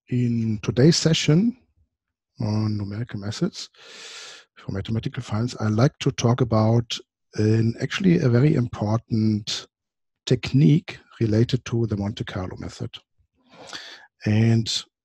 In today's session on numerical methods for mathematical finance, I like to talk about actually a very important technique related to the Monte Carlo method. And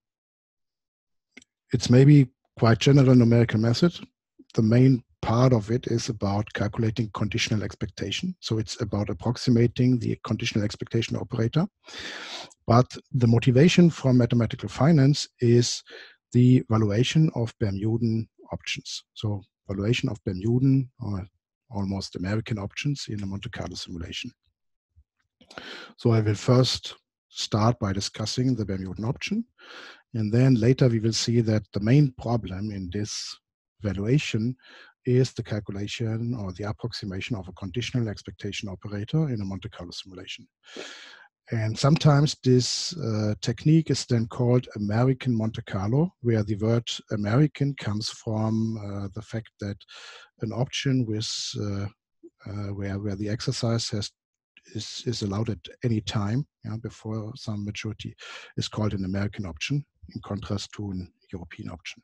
it's maybe quite general numerical method. The main part of it is about calculating conditional expectation. So it's about approximating the conditional expectation operator. But the motivation for mathematical finance is the valuation of Bermudan options. So valuation of Bermudan or almost American options in a Monte Carlo simulation. So I will first start by discussing the Bermudan option. And then later we will see that the main problem in this valuation is the calculation or the approximation of a conditional expectation operator in a Monte Carlo simulation. And sometimes this technique is then called American Monte Carlo, where the word American comes from the fact that an option with where the exercise is allowed at any time before some maturity is called an American option, in contrast to an European option.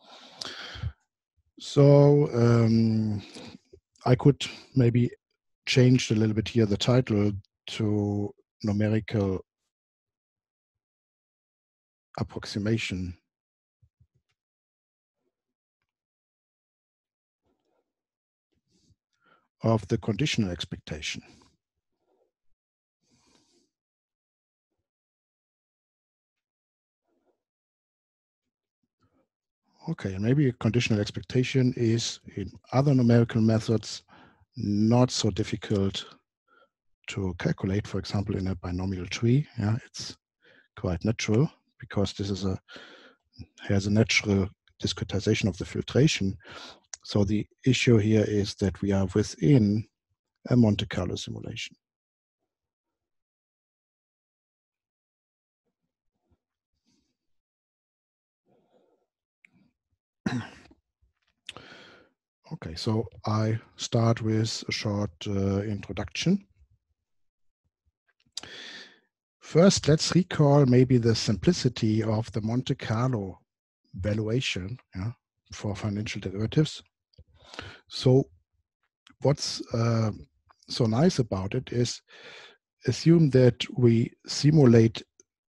So I could maybe change a little bit here the title to numerical approximation of the conditional expectation. Okay, and maybe a conditional expectation is in other numerical methods not so difficult to calculate. For example, in a binomial tree, it's quite natural because this is has a natural discretization of the filtration. So the issue here is that we are within a Monte Carlo simulation. Okay, so I start with a short introduction. First, let's recall maybe the simplicity of the Monte Carlo valuation for financial derivatives. So what's so nice about it is assume that we simulate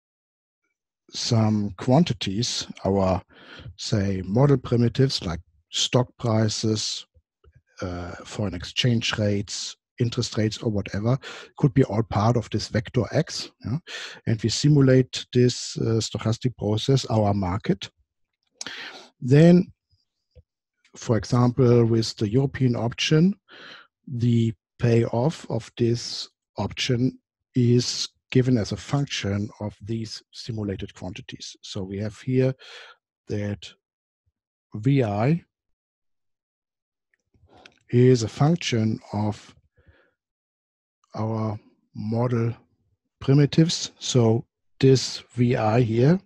some quantities, our, say, model primitives like stock prices, foreign exchange rates, interest rates, or whatever, could be all part of this vector X. And we simulate this stochastic process, our market. Then, for example, with the European option, the payoff of this option is given as a function of these simulated quantities. So we have here that VI is a function of our model primitives. So this VI here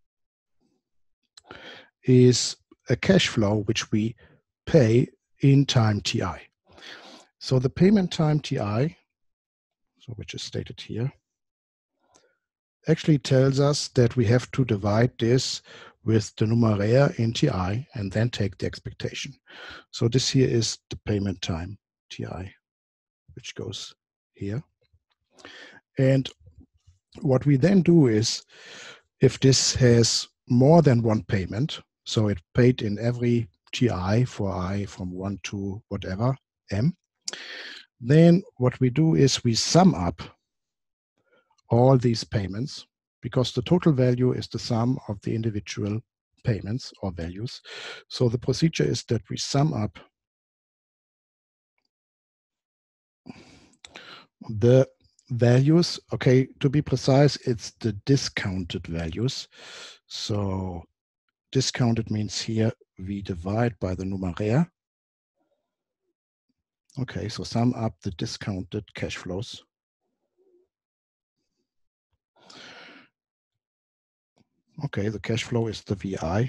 is a cash flow which we pay in time Ti. So the payment time Ti, so which is stated here, actually tells us that we have to divide this with the numeraire in Ti and then take the expectation. So this here is the payment time Ti, which goes here. And what we then do is, if this has more than one payment, so it paid in every Ti for I from 1 to whatever, m, then what we do is we sum up all these payments, because the total value is the sum of the individual payments or values. So the procedure is that we sum up the values. Okay, to be precise, it's the discounted values. So discounted means here we divide by the numeraire. Okay, so sum up the discounted cash flows. Okay, the cash flow is the VI.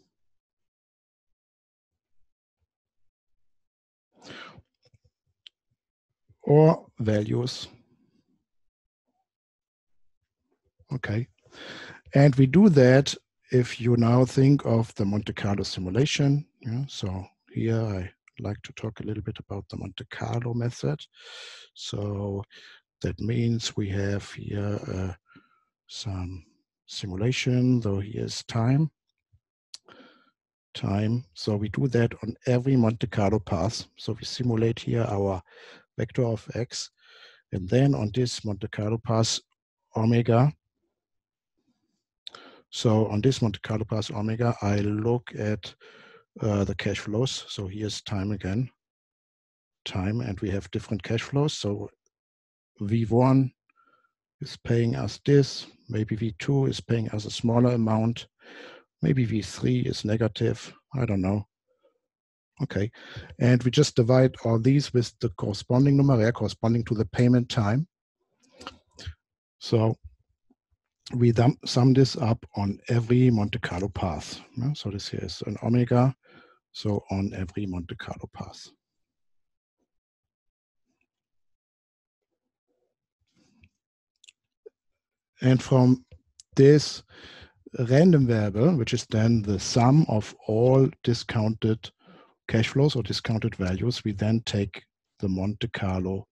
Or values. Okay, and we do that if you now think of the Monte Carlo simulation, so here I like to talk a little bit about the Monte Carlo method. So that means we have here some simulation. So here's time. So we do that on every Monte Carlo path. So we simulate here our vector of x, and then on this Monte Carlo path omega. So on this Monte Carlo path omega, I look at the cash flows. So here's time again, and we have different cash flows. So V1 is paying us this, maybe V2 is paying us a smaller amount, maybe V3 is negative, I don't know. Okay, and we just divide all these with the corresponding numeraire corresponding to the payment time. So we sum this up on every Monte Carlo path. So this here is an omega, so on every Monte Carlo path. And from this random variable, which is then the sum of all discounted cash flows or discounted values, we then take the Monte Carlo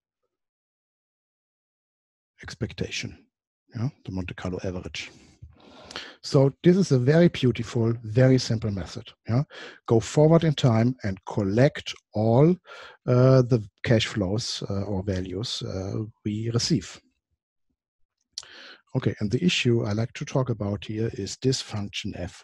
expectation, the Monte Carlo average. So this is a very beautiful, very simple method. Go forward in time and collect all the cash flows or values we receive. Okay, and the issue I like to talk about here is this function f.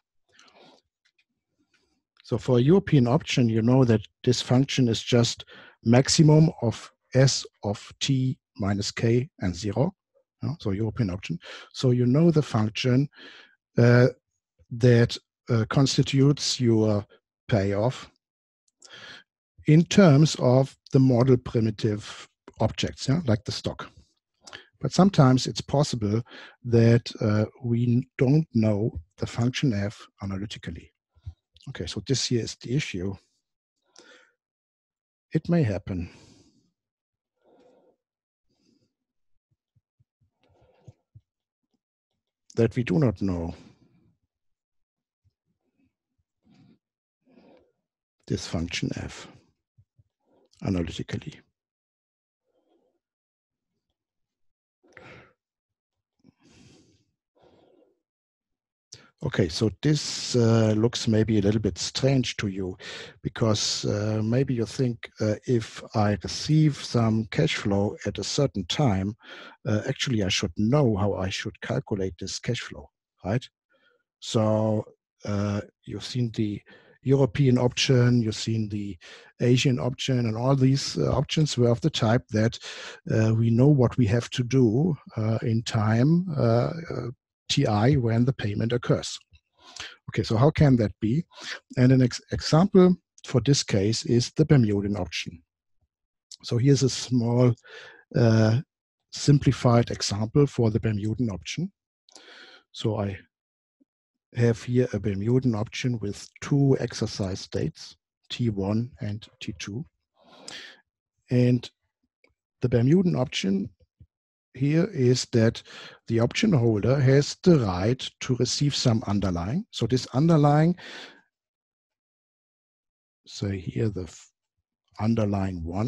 So for a European option, you know that this function is just maximum of s of t minus k and 0. So European option. So you know the function that constitutes your payoff in terms of the model primitive objects, like the stock. But sometimes it's possible that we don't know the function f analytically. Okay, so this here is the issue. It may happen that we do not know this function f analytically. Okay, so this looks maybe a little bit strange to you, because maybe you think if I receive some cash flow at a certain time, actually I should know how I should calculate this cash flow, right? So you've seen the European option, you've seen the Asian option, and all these options were of the type that we know what we have to do in time TI when the payment occurs. Okay, so how can that be? And an example for this case is the Bermudian option. So here's a small simplified example for the Bermudian option. So I have here a Bermudian option with two exercise states, T1 and T2. And the Bermudian option here is that the option holder has the right to receive some underlying. So this underlying, say here the underlying 1.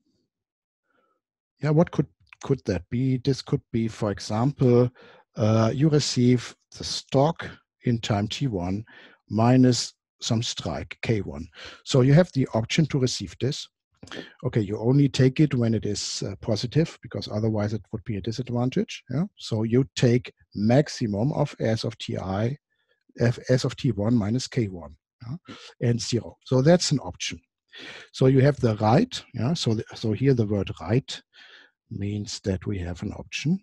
Yeah, what could that be? This could be, for example, you receive the stock in time T1 minus some strike K1. So you have the option to receive this. Okay, you only take it when it is positive, because otherwise it would be a disadvantage. So you take maximum of S of Ti, S of T1 minus K1, and 0. So that's an option. So you have the right. So here the word right means that we have an option.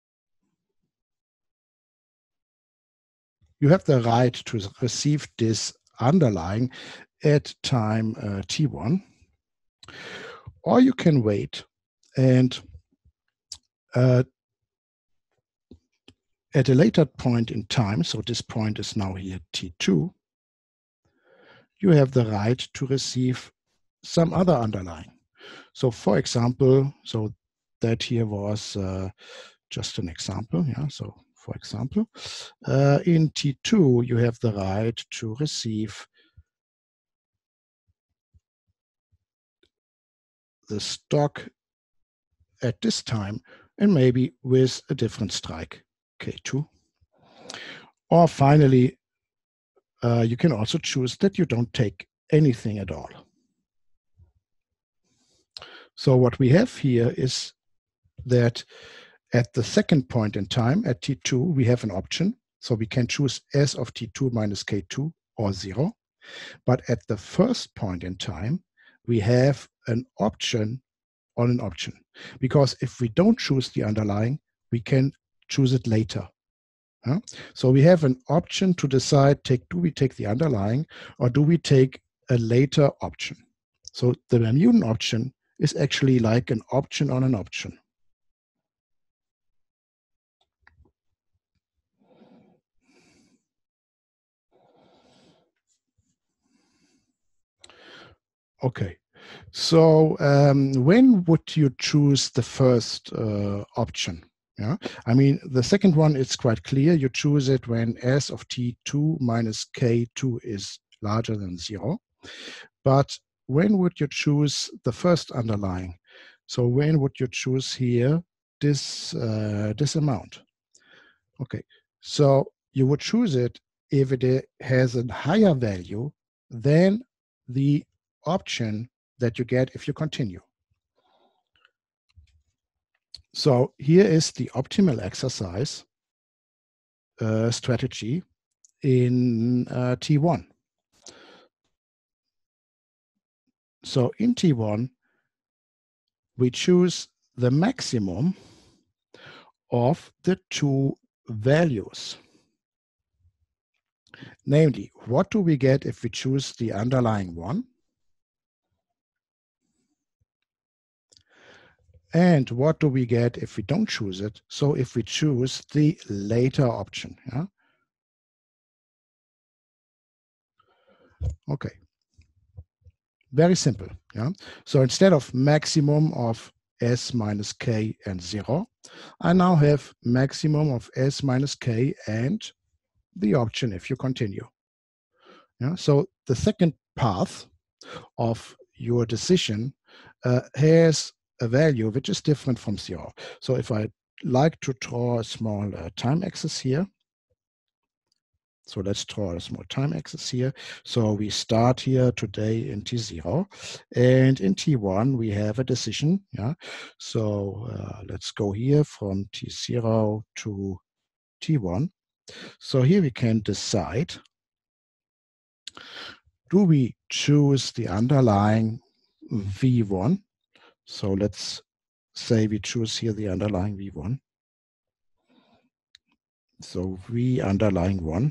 You have the right to receive this underlying at time T1. Or you can wait and at a later point in time, so this point is now here T2, you have the right to receive some other underlying. So for example, so that here was just an example. So for example. In T2, you have the right to receive the stock at this time and maybe with a different strike, K2. Or finally, you can also choose that you don't take anything at all. So what we have here is that at the second point in time, at T2, we have an option. So we can choose S of T2 minus K2 or 0. But at the first point in time, we have an option on an option. Because if we don't choose the underlying, we can choose it later. So we have an option to decide, do we take the underlying or do we take a later option? So the Bermudan option is actually like an option on an option. Okay, so when would you choose the first option? Yeah, I mean, the second one is quite clear. You choose it when S of T2 minus K2 is larger than 0. But when would you choose the first underlying? So when would you choose here this amount? Okay, so you would choose it if it has a higher value than the option that you get if you continue. So here is the optimal exercise strategy in T1. So in T1, we choose the maximum of the two values. Namely, what do we get if we choose the underlying one? And what do we get if we don't choose it? So if we choose the later option, yeah? Okay. Very simple, yeah? So instead of maximum of S minus K and 0, I now have maximum of S minus K and the option if you continue. Yeah? So the second path of your decision has a value which is different from 0. So if I like to draw a small time axis here, so let's draw a small time axis here. So we start here today in T0, and in T1 we have a decision. Yeah. So let's go here from T0 to T1. So here we can decide, do we choose the underlying V1? So let's say we choose here the underlying V1. So V underlying 1.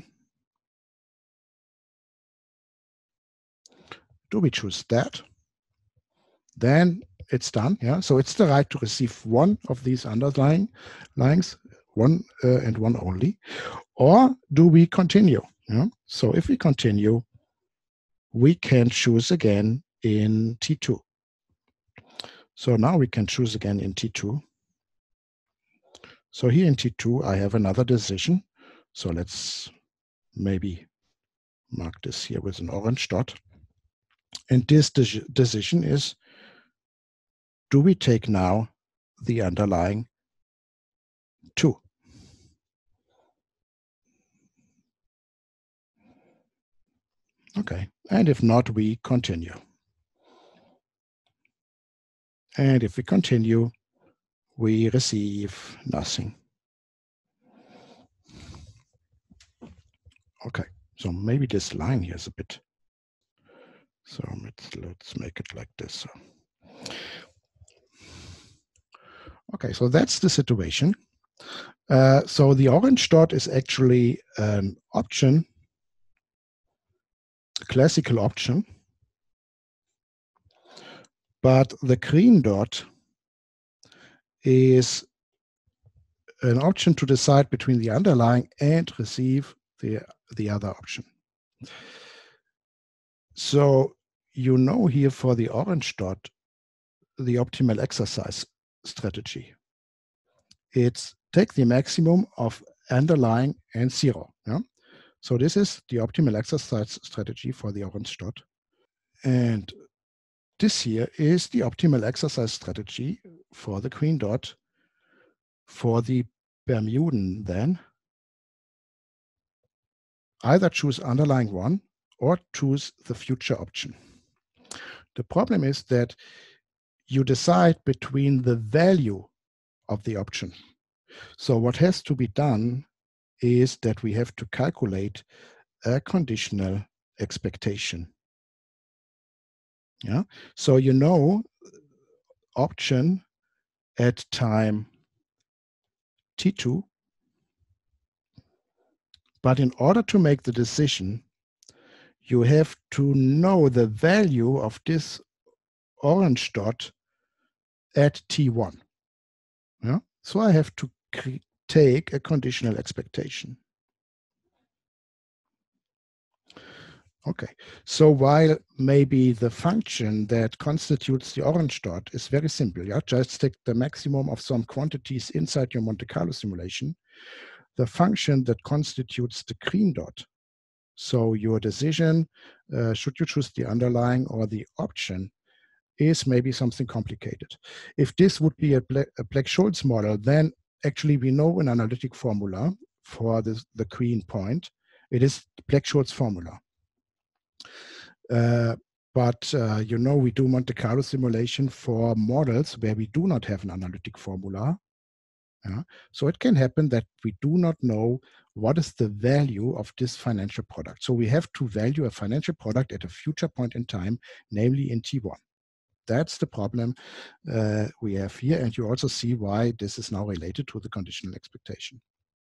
Do we choose that? Then it's done. Yeah. So it's the right to receive one of these underlying lines, one and one only. Or do we continue? Yeah. So if we continue, we can choose again in T2. So now we can choose again in T2. So here in T2, I have another decision. So let's maybe mark this here with an orange dot. And this decision is, do we take now the underlying 2? Okay, and if not, we continue. And if we continue, we receive nothing. Okay, so maybe this line here is a bit, so let's make it like this. Okay, so that's the situation. So the orange dot is actually an option, a classical option, but the green dot is an option to decide between the underlying and receive the other option. So you know here for the orange dot, the optimal exercise strategy. It's take the maximum of underlying, and 0. Yeah? So this is the optimal exercise strategy for the orange dot. And this here is the optimal exercise strategy for the green dot for the Bermudan then. Either choose underlying 1 or choose the future option. The problem is that you decide between the value of the option. So what has to be done is that we have to calculate a conditional expectation. Yeah. So you know option at time t2, but in order to make the decision, you have to know the value of this orange dot at t1. Yeah. So I have to take a conditional expectation. Okay, so while maybe the function that constitutes the orange dot is very simple, yeah, just take the maximum of some quantities inside your Monte Carlo simulation, the function that constitutes the green dot, so your decision, should you choose the underlying or the option, is maybe something complicated. If this would be a Black-Scholes model, then actually we know an analytic formula for the green point. It is the Black-Scholes formula. But you know, we do Monte Carlo simulation for models where we do not have an analytic formula. Yeah? So it can happen that we do not know what is the value of this financial product. So we have to value a financial product at a future point in time, namely in T1. That's the problem we have here. And you also see why this is now related to the conditional expectation.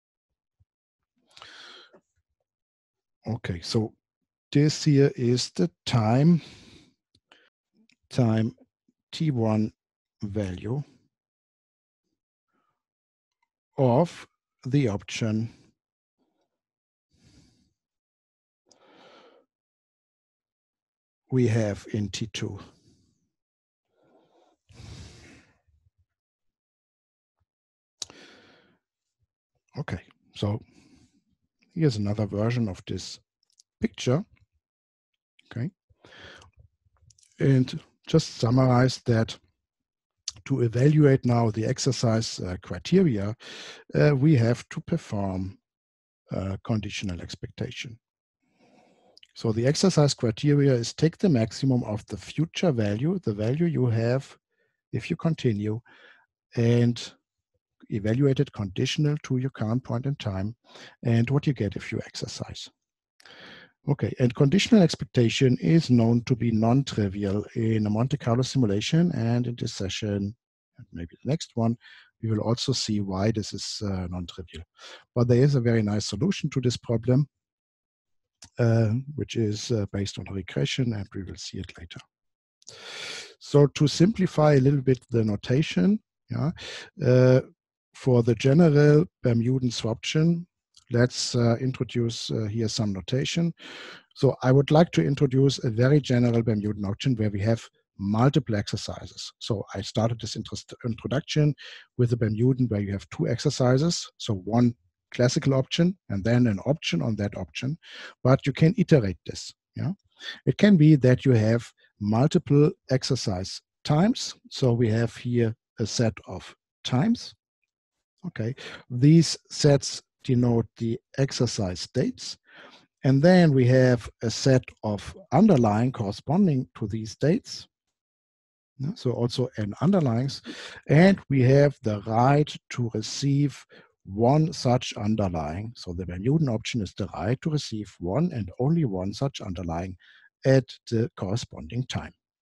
Okay, so this here is the time t1 value of the option we have in T2. Okay, so here's another version of this picture. Okay, and just summarize that to evaluate now the exercise criteria, we have to perform conditional expectation. So the exercise criteria is take the maximum of the future value, the value you have if you continue, and evaluate it conditional to your current point in time and what you get if you exercise. Okay, and conditional expectation is known to be non-trivial in a Monte Carlo simulation, and in this session, and maybe the next one, we will also see why this is non-trivial. But there is a very nice solution to this problem, which is based on a regression, and we will see it later. So to simplify a little bit the notation, yeah, for the general Bermudan swaption, let's introduce here some notation. So I would like to introduce a very general Bermudan option where we have multiple exercises. So I started this introduction with a Bermudan where you have 2 exercises. So one classical option and then an option on that option, but you can iterate this. Yeah, it can be that you have multiple exercise times. So we have here a set of times. Okay, these sets denote the exercise dates. And then we have a set of underlying corresponding to these dates. So also an underlines. And we have the right to receive one such underlying. So the Bermudan option is the right to receive one and only one such underlying at the corresponding time.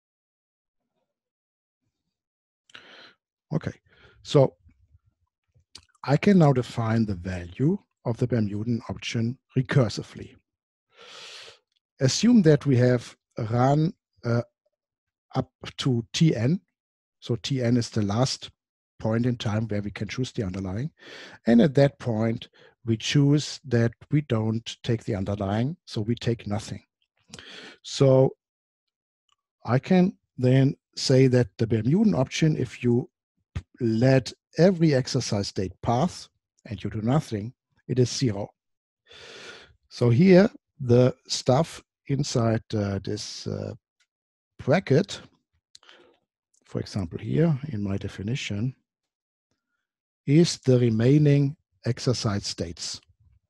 Okay, so I can now define the value of the Bermudan option recursively. Assume that we have run up to Tn. So Tn is the last point in time where we can choose the underlying. And at that point, we choose that we don't take the underlying, so we take nothing. So I can then say that the Bermudan option, if you let every exercise date pass and you do nothing, it is 0. So here, the stuff inside this bracket, for example here in my definition, is the remaining exercise states.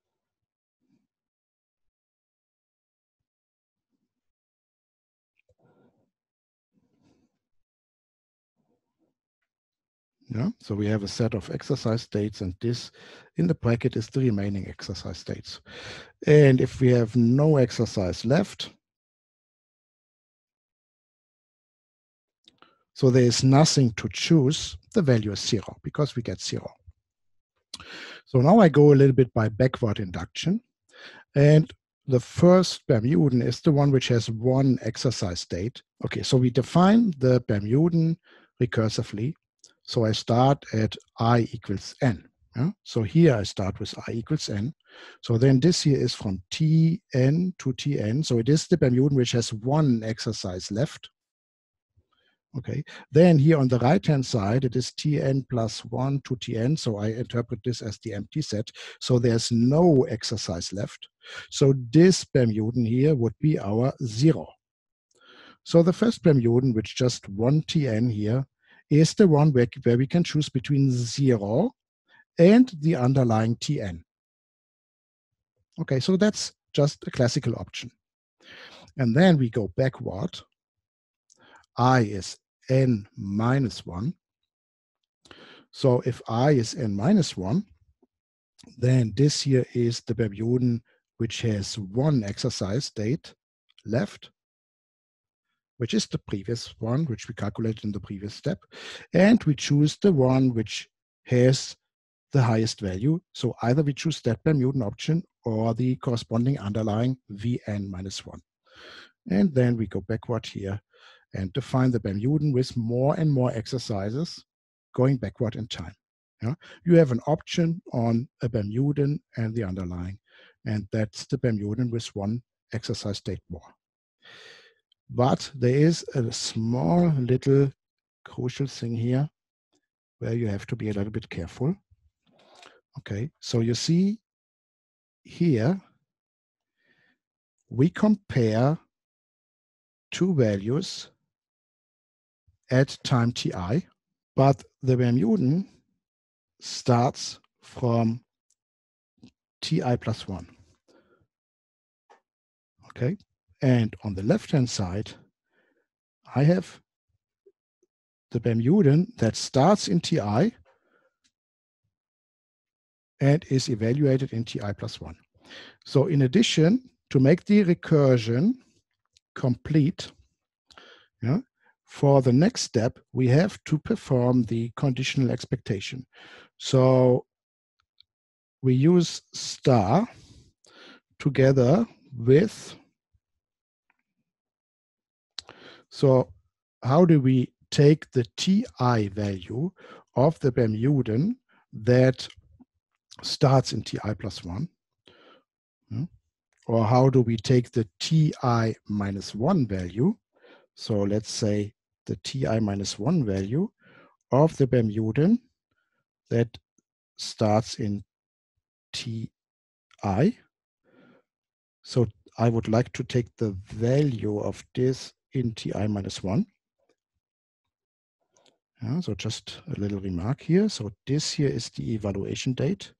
Yeah, so we have a set of exercise states, and this in the bracket is the remaining exercise states. And if we have no exercise left, so there is nothing to choose, the value is 0 because we get 0. So now I go a little bit by backward induction, and the first Bernoulli is the one which has one exercise state. Okay, so we define the Bernoulli recursively. So I start at I equals n. Yeah? So here I start with I equals n. So then this here is from Tn to Tn. So it is the Bernoulli which has one exercise left. Okay, then here on the right-hand side, it is Tn plus 1 to Tn. So I interpret this as the empty set. So there's no exercise left. So this Bernoulli here would be our 0. So the first Bernoulli, which just one Tn here, is the one where we can choose between 0 and the underlying Tn. Okay, so that's just a classical option. And then we go backward. I is n minus 1. So if I is n minus 1, then this here is the Bernoulli which has one exercise state left, which is the previous one, which we calculated in the previous step. And we choose the one which has the highest value. So either we choose that Bernoulli option or the corresponding underlying Vn minus 1. And then we go backward here and define the Bernoulli with more and more exercises going backward in time. Yeah? You have an option on a Bernoulli and the underlying, and that's the Bernoulli with one exercise state more. But there is a small little crucial thing here where you have to be a little bit careful. Okay, so you see here, we compare two values at time ti, but the Bernoulli starts from ti plus 1. Okay, and on the left-hand side, I have the Bernoulli that starts in ti and is evaluated in ti plus 1. So in addition, to make the recursion complete, yeah, for the next step, we have to perform the conditional expectation. So we use star together with, so how do we take the ti value of the Bernoulli that starts in ti plus 1? Yeah. Or how do we take the ti minus 1 value? So let's say the ti minus 1 value of the Bernoulli that starts in ti. So I would like to take the value of this in ti minus 1. Yeah, so just a little remark here. So this here is the evaluation date.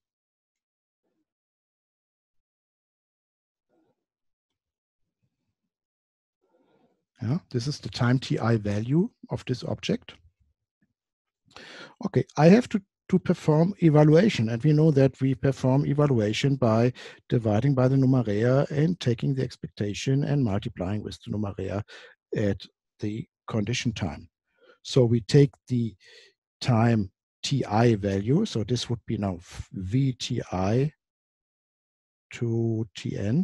Yeah, this is the time ti value of this object. Okay, I have to perform evaluation, and we know that we perform evaluation by dividing by the numeraire and taking the expectation and multiplying with the numeraire at the condition time. So we take the time ti value, so this would be now vti to tn,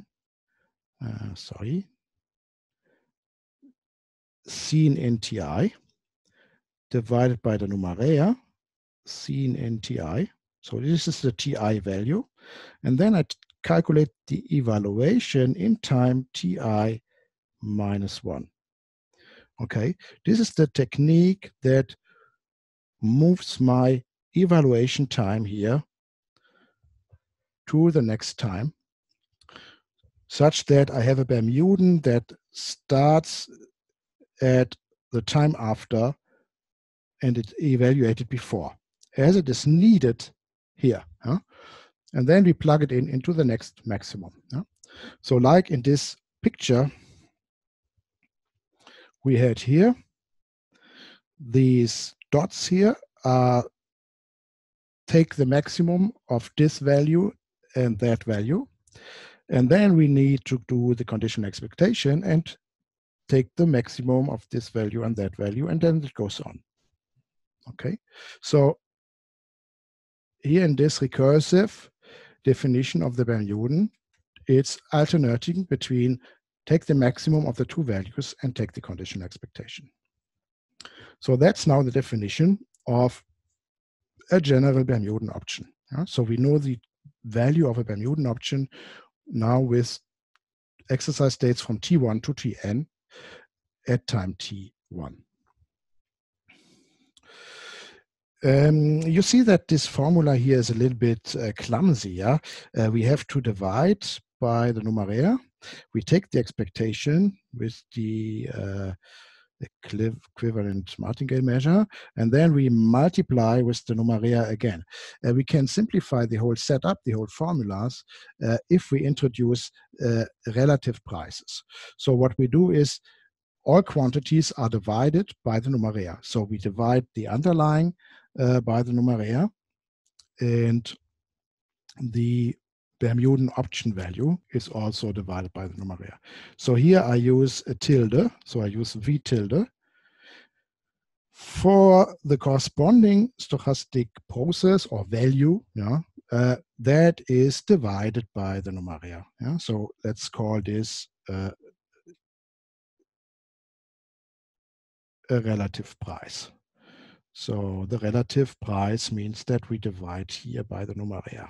seen in ti, divided by the numeraire, seen in ti. So this is the ti value. And then I calculate the evaluation in time ti minus 1. Okay, this is the technique that moves my evaluation time here to the next time, such that I have a Bermudan that starts at the time after and it evaluated before, as it is needed here. And then we plug it into the next maximum. So like in this picture we had here, these dots here take the maximum of this value and that value. And then we need to do the conditional expectation and take the maximum of this value and that value, and then it goes on. Okay, so here in this recursive definition of the Bermudan, it's alternating between take the maximum of the two values and take the conditional expectation. So that's now the definition of a general Bermudan option. So we know the value of a Bermudan option now with exercise states from T1 to Tn at time T1. You see that this formula here is a little bit clumsy. We have to divide by the numeraire. We take the expectation with the equivalent martingale measure, and then we multiply with the numeraire again. We can simplify the whole setup, the whole formulas, if we introduce relative prices. So what we do is all quantities are divided by the numeraire. So we divide the underlying by the numeraire, and the Bermudan option value is also divided by the numeraire. So here I use a tilde, so I use V tilde. For the corresponding stochastic process or value, that is divided by the numeraire. So let's call this a relative price. So the relative price means that we divide here by the numeraire.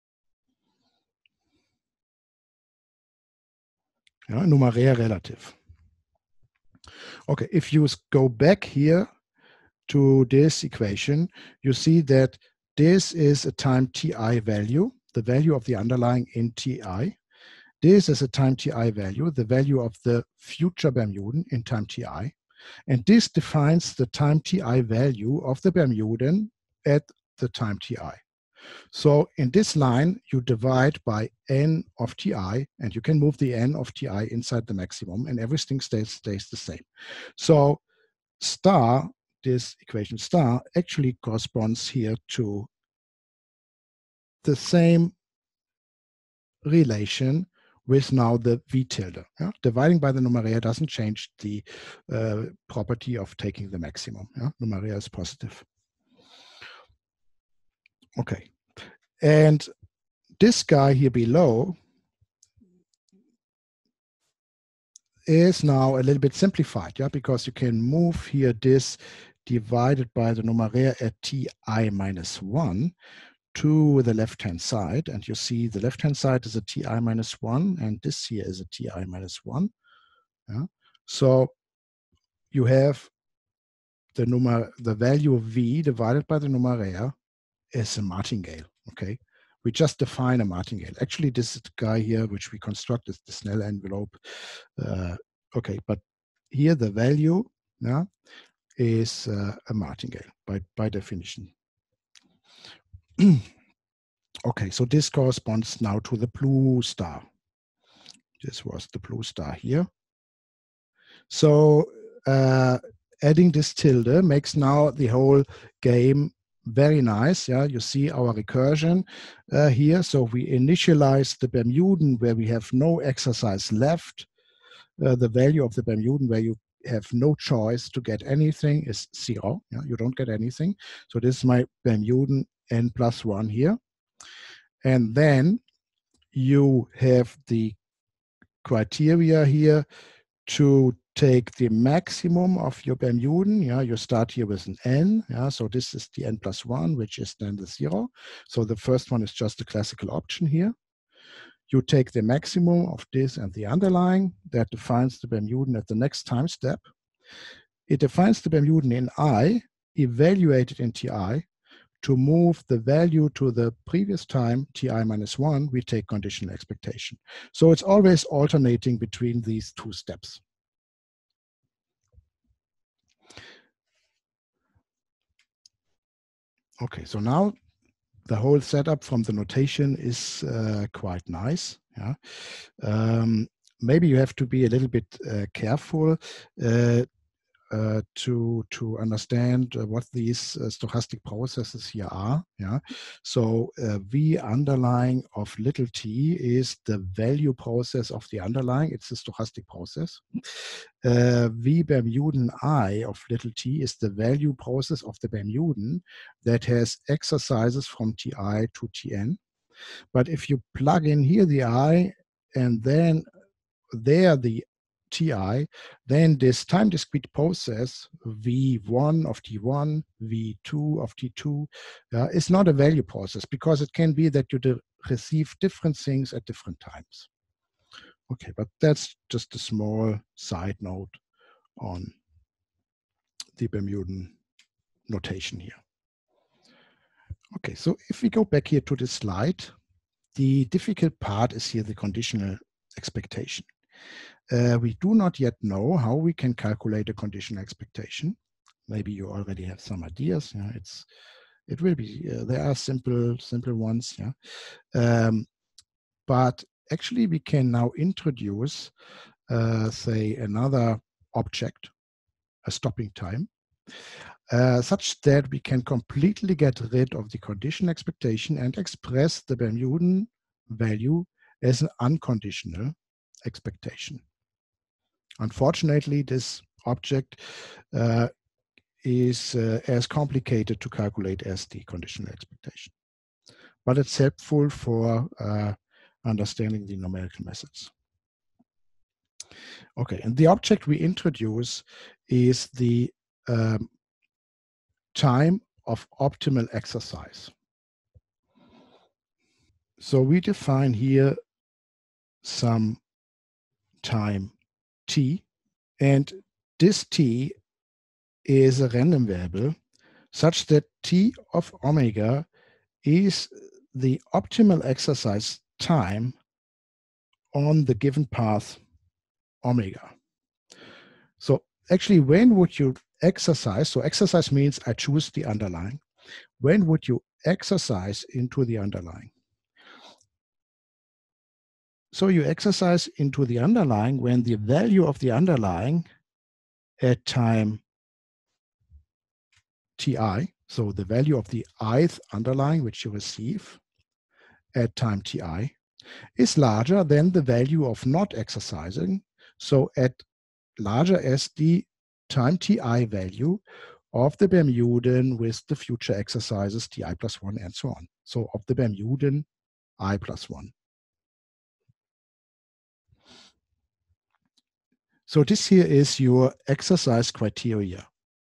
Numeraire relative. Okay, if you go back here to this equation, you see that this is a time Ti value, the value of the underlying in Ti. This is a time Ti value, the value of the future Bermudan in time Ti. And this defines the time Ti value of the Bermudan at the time Ti. So in this line, you divide by n of Ti, and you can move the n of Ti inside the maximum, and everything stays the same. So star, this equation star, actually corresponds here to the same relation with now the V tilde. Dividing by the numeraire doesn't change the property of taking the maximum. Numeraire is positive. Okay. And this guy here below is now a little bit simplified, because you can move here this divided by the numeraire at Ti minus 1 to the left-hand side, and you see the left-hand side is a Ti minus 1, and this here is a Ti minus 1. So you have the value of V divided by the numeraire is a martingale. Okay, we just define a martingale. Actually, this guy here, which we construct, is the Snell envelope. Okay, but here the value is a martingale by definition. Okay, so this corresponds now to the blue star. This was the blue star here. So adding this tilde makes now the whole game very nice. You see our recursion here. So we initialize the Bermudan where we have no exercise left. The value of the Bermudan where you have no choice to get anything is 0. You don't get anything. So this is my Bermudan n plus 1 here. And then you have the criteria here to take the maximum of your Bermudan. You start here with an n. So this is the n plus 1, which is then the 0. So the first one is just a classical option here. You take the maximum of this and the underlying. That defines the Bermudan at the next time step. It defines the Bermudan in I, evaluated in Ti, to move the value to the previous time, ti minus 1, we take conditional expectation. So it's always alternating between these two steps. Okay, so now the whole setup from the notation is quite nice. Yeah. Maybe you have to be a little bit careful to understand what these stochastic processes here are. Yeah. So V underlying of little t is the value process of the underlying. It's a stochastic process. V Bernoulli I of little t is the value process of the Bernoulli that has exercises from ti to tn. But if you plug in here the I and then there the ti, then this time discrete process v1 of t1, v2 of t2 is not a value process, because it can be that you receive different things at different times. Okay, but that's just a small side note on the Bernoulli notation here. Okay, so if we go back here to this slide, the difficult part is here the conditional expectation. We do not yet know how we can calculate a conditional expectation. Maybe you already have some ideas. Yeah, it will be there are simple ones. Yeah, but actually we can now introduce say another object, a stopping time, such that we can completely get rid of the conditional expectation and express the Bernoulli value as an unconditional expectation. Unfortunately, this object is as complicated to calculate as the conditional expectation, but it's helpful for understanding the numerical methods. Okay, and the object we introduce is the time of optimal exercise. So we define here some time t, and this t is a random variable such that t of omega is the optimal exercise time on the given path omega. So actually, when would you exercise? So exercise means I choose the underlying. When would you exercise into the underlying? So you exercise into the underlying when the value of the underlying at time ti, so the value of the ith underlying which you receive at time ti, is larger than the value of not exercising, so at larger as the time ti value of the Bernoulli with the future exercises ti plus 1 and so on. So of the Bernoulli I plus 1. So this here is your exercise criteria.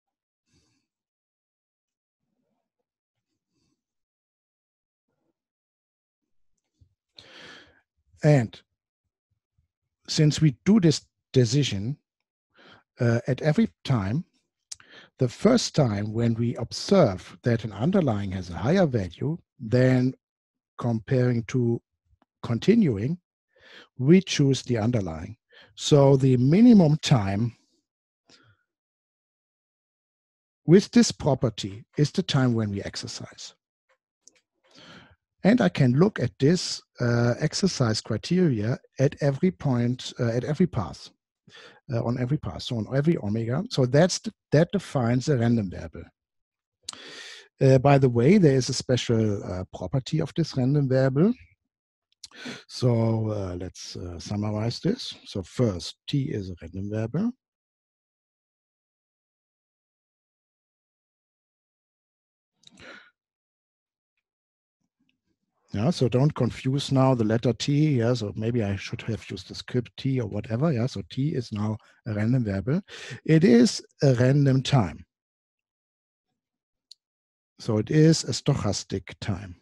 And since we do this decision at every time, the first time when we observe that an underlying has a higher value than comparing to continuing, we choose the underlying. So the minimum time with this property is the time when we exercise. And I can look at this exercise criteria at every point, at every path, on every path, so on every omega. So that defines a random variable. By the way, there is a special property of this random variable. So let's summarize this. So first, t is a random variable. Yeah, so don't confuse now the letter t. Yeah, so maybe I should have used the script t or whatever. Yeah, so t is now a random variable. It is a random time. So it is a stochastic time.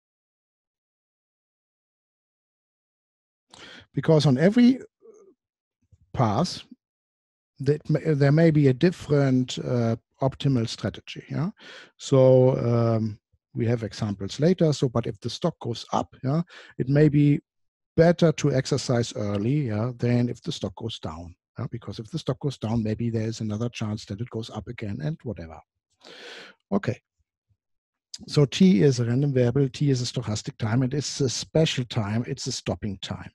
Because on every path, there may be a different optimal strategy. Yeah, so We have examples later. So, but if the stock goes up, yeah, it may be better to exercise early, yeah, than if the stock goes down. Yeah, because if the stock goes down, maybe there's another chance that it goes up again and whatever. Okay. So t is a random variable, t is a stochastic time, and it's a special time, it's a stopping time.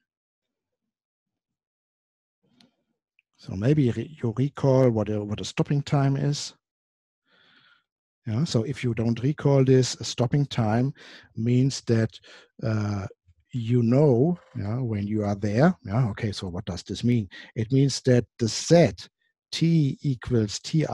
So maybe you recall what a stopping time is. Yeah, so if you don't recall this, a stopping time means that you know, yeah, when you are there. Yeah, okay, so what does this mean? It means that the set t equals ti.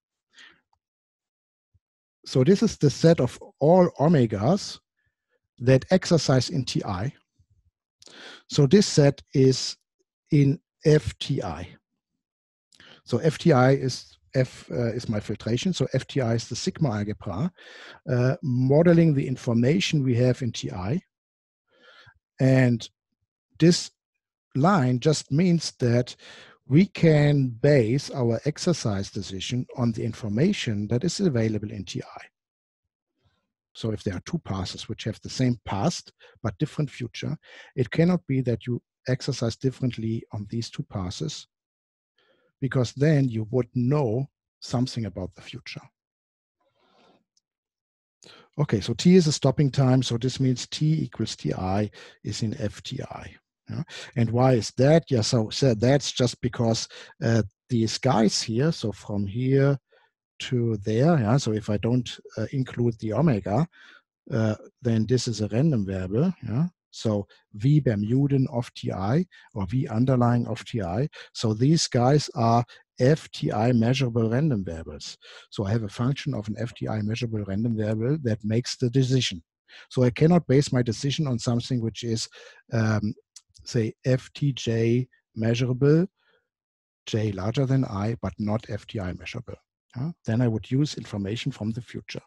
So this is the set of all omegas that exercise in ti. So this set is in FTI. So FTI is is my filtration. So FTI is the sigma algebra, modeling the information we have in TI. And this line just means that we can base our exercise decision on the information that is available in TI. So if there are two passes which have the same past but different future, it cannot be that you exercise differently on these two passes, because then you would know something about the future. Okay, so t is a stopping time, so this means t equals ti is in FTI. Yeah. And why is that? Yeah, so that's just because these guys here, so from here to there, yeah, so if I don't include the omega, then this is a random variable. Yeah. So v Bernoulli of ti or v underlying of ti. So these guys are FTI measurable random variables. So I have a function of an FTI measurable random variable that makes the decision. So I cannot base my decision on something which is, say, FTJ measurable, j larger than I, but not FTI measurable. Yeah? Then I would use information from the future.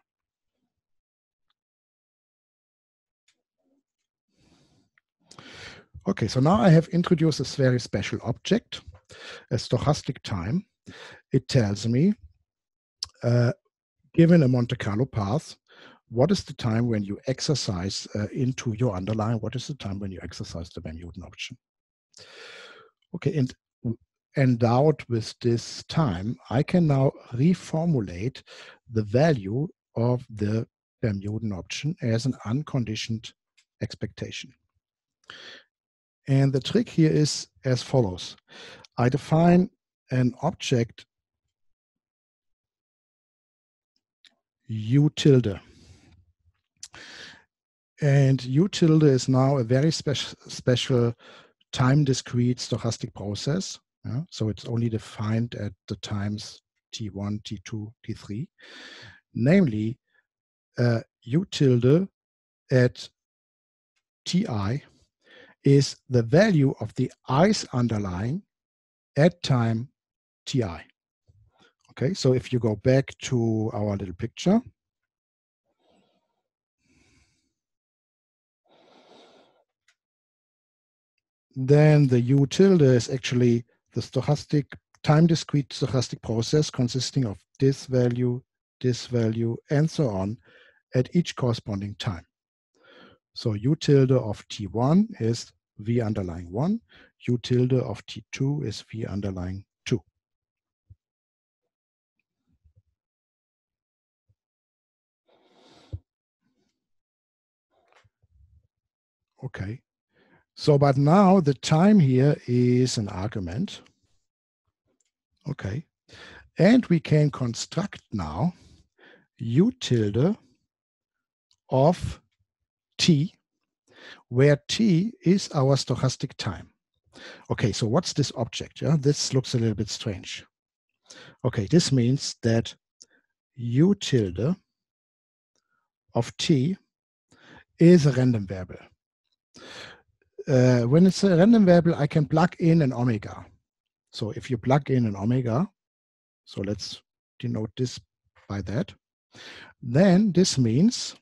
Okay, so now I have introduced this very special object, a stochastic time. It tells me, given a Monte Carlo path, what is the time when you exercise into your underlying? What is the time when you exercise the Bernoulli option? Okay, and endowed with this time, I can now reformulate the value of the Bernoulli option as an unconditioned expectation. And the trick here is as follows. I define an object u tilde. And u tilde is now a very special time discrete stochastic process. Yeah? So it's only defined at the times t1, t2, t3. Namely, u tilde at ti is the value of the i's underlying at time ti. Okay, so if you go back to our little picture, then the u tilde is actually the stochastic time discrete stochastic process consisting of this value, and so on at each corresponding time. So u tilde of t1 is v underlying 1, u tilde of t2 is v underlying 2. Okay. So, but now the time here is an argument. Okay. And we can construct now u tilde of t, where t is our stochastic time. Okay, so what's this object? Yeah, this looks a little bit strange. Okay, this means that u tilde of t is a random variable. When it's a random variable, I can plug in an omega. So if you plug in an omega, so let's denote this by that, then this means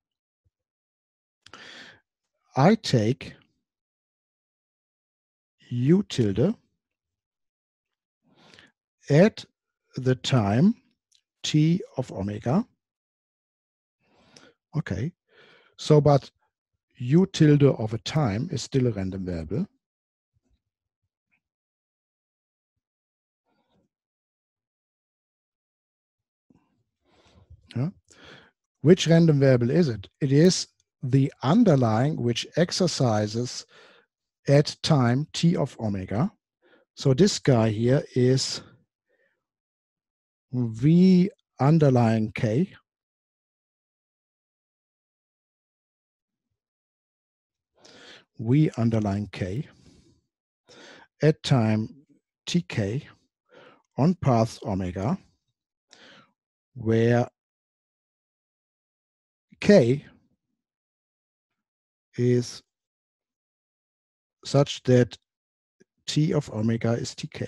I take u tilde at the time t of omega, Okay, so but u tilde of a time is still a random variable. Yeah. Which random variable is it? It is the underlying which exercises at time t of omega. So this guy here is v underlying k. V underlying k at time tk on path omega, where k is such that t of omega is tk.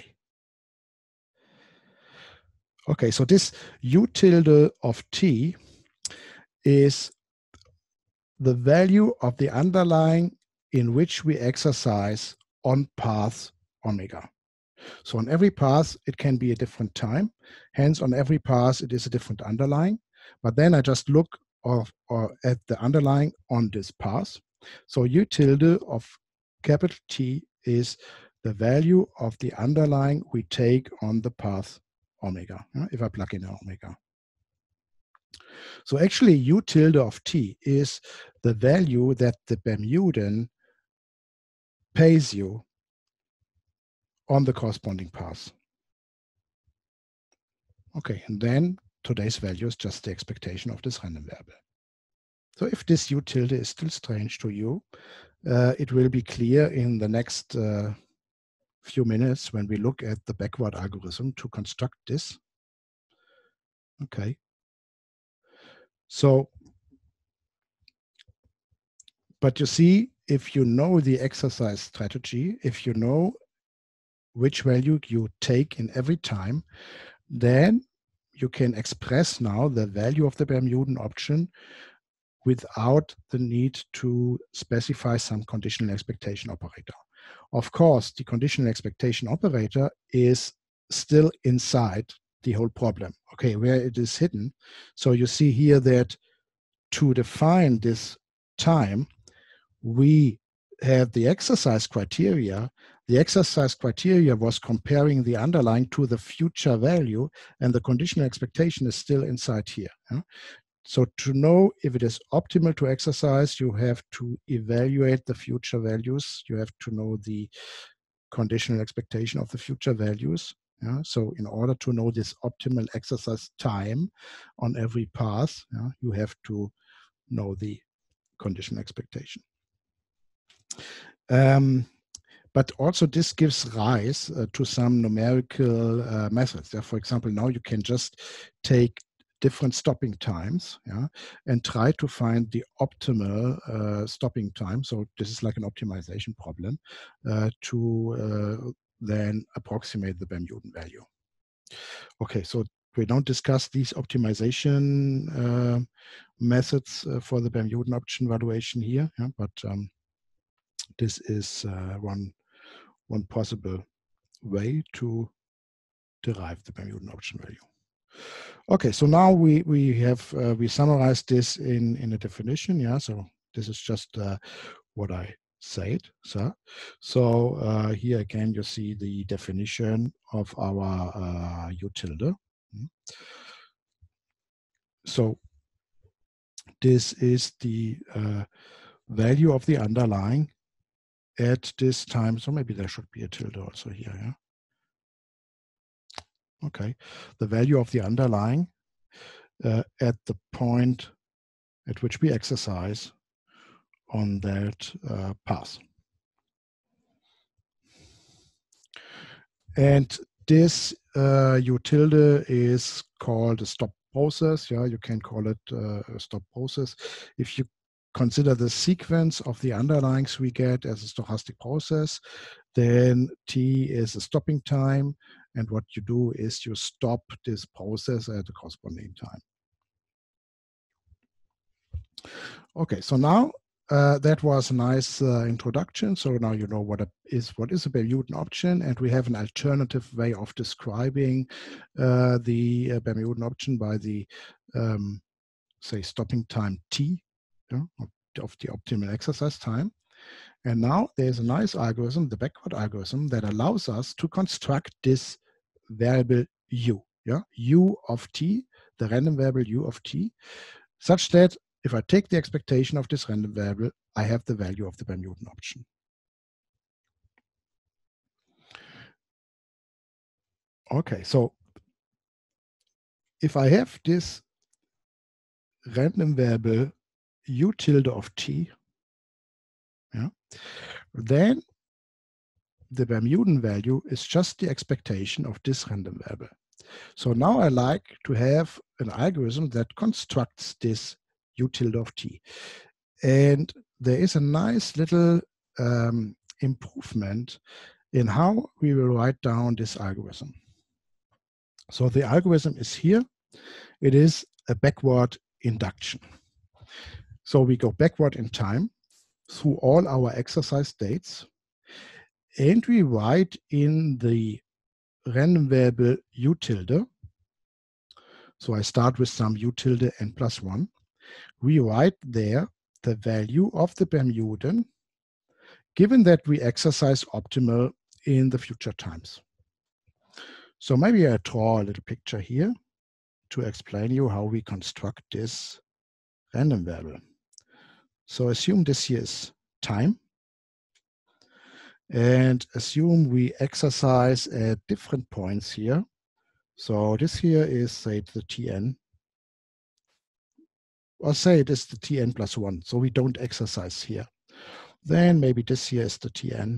Okay, so this u tilde of t is the value of the underlying in which we exercise on path omega. So on every path, it can be a different time. Hence, on every path, it is a different underlying. But then I just look at the underlying on this path. So u tilde of capital T is the value of the underlying we take on the path omega, if I plug in omega. So actually, u tilde of t is the value that the Bermudian pays you on the corresponding path. Okay, and then today's value is just the expectation of this random variable. So if this u tilde is still strange to you, it will be clear in the next few minutes when we look at the backward algorithm to construct this. Okay. So, but you see, if you know the exercise strategy, if you know which value you take in every time, then you can express now the value of the Bermudian option without the need to specify some conditional expectation operator. Of course, the conditional expectation operator is still inside the whole problem, okay, where it is hidden. So you see here that to define this time, we have the exercise criteria. The exercise criteria was comparing the underlying to the future value, and the conditional expectation is still inside here. Yeah? So to know if it is optimal to exercise, you have to evaluate the future values. You have to know the conditional expectation of the future values. Yeah? So in order to know this optimal exercise time on every path, yeah, you have to know the conditional expectation. But also this gives rise to some numerical methods. Yeah, for example, now you can just take different stopping times, yeah, and try to find the optimal stopping time. So this is like an optimization problem to then approximate the Bermudian value. Okay, so we don't discuss these optimization methods for the Bermudian option valuation here, yeah, but this is one possible way to derive the Bermudian option value. Okay, so now we have we summarized this in a definition. Yeah, so this is just what I said. So here again you see the definition of our u tilde. So this is the value of the underlying at this time. So maybe there should be a tilde also here. Yeah. Okay, the value of the underlying at the point at which we exercise on that path. And this u tilde is called a stop process. Yeah, you can call it a stop process. If you consider the sequence of the underlyings we get as a stochastic process, then t is a stopping time. And what you do is you stop this process at the corresponding time. Okay, so now that was a nice introduction. So now you know what is a Bermudian option, and we have an alternative way of describing the Bermudian option by the say, stopping time t, of the optimal exercise time. And now there's a nice algorithm, the backward algorithm, that allows us to construct this variable u, u of t, the random variable u of t, such that if I take the expectation of this random variable, I have the value of the Bernoulli option. Okay, so if I have this random variable u tilde of t, then the Bernoulli value is just the expectation of this random variable. So now I like to have an algorithm that constructs this u tilde of t. And there is a nice little improvement in how we will write down this algorithm. So the algorithm is here. It is a backward induction. So we go backward in time through all our exercise states, and we write in the random variable u tilde. So I start with some u tilde n plus 1. We write there the value of the Bernoulli, given that we exercise optimal in the future times. So maybe I draw a little picture here to explain you how we construct this random variable. So assume this here is time, and assume we exercise at different points here. So this here is, say, the Tn, or say it is the Tn plus 1, so we don't exercise here. Then maybe this here is the Tn.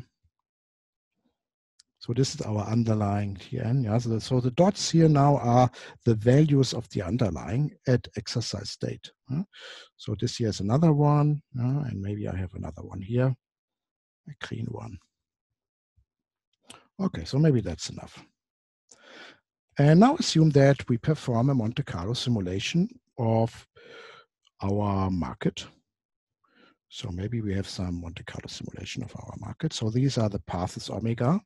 So this is our underlying Tn. Yeah? So the dots here now are the values of the underlying at exercise state. So this here is another one, and maybe I have another one here, a green one. Okay, so maybe that's enough. And now assume that we perform a Monte Carlo simulation of our market. So maybe we have some Monte Carlo simulation of our market. So these are the paths omega.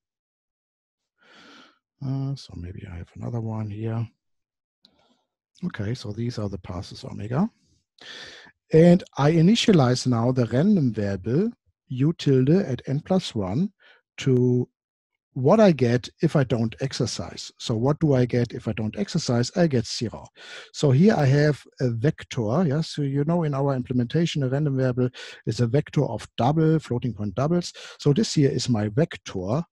So maybe I have another one here. Okay, so these are the paths omega. And I initialize now the random variable u tilde at n plus 1 to what I get if I don't exercise. So what do I get if I don't exercise? I get 0. So here I have a vector. Yeah? So you know in our implementation, a random variable is a vector of double, floating point doubles. So this here is my vector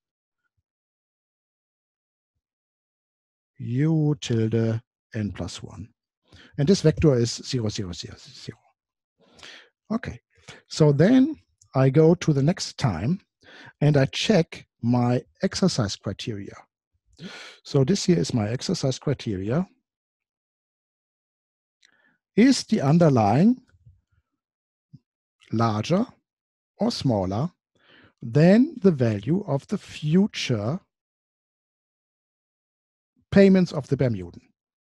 u tilde n plus 1. And this vector is 0, 0, 0, 0. Okay, so then I go to the next time and I check my exercise criteria. So this here is my exercise criteria. Is the underlying larger or smaller than the value of the future payments of the Bernoulli?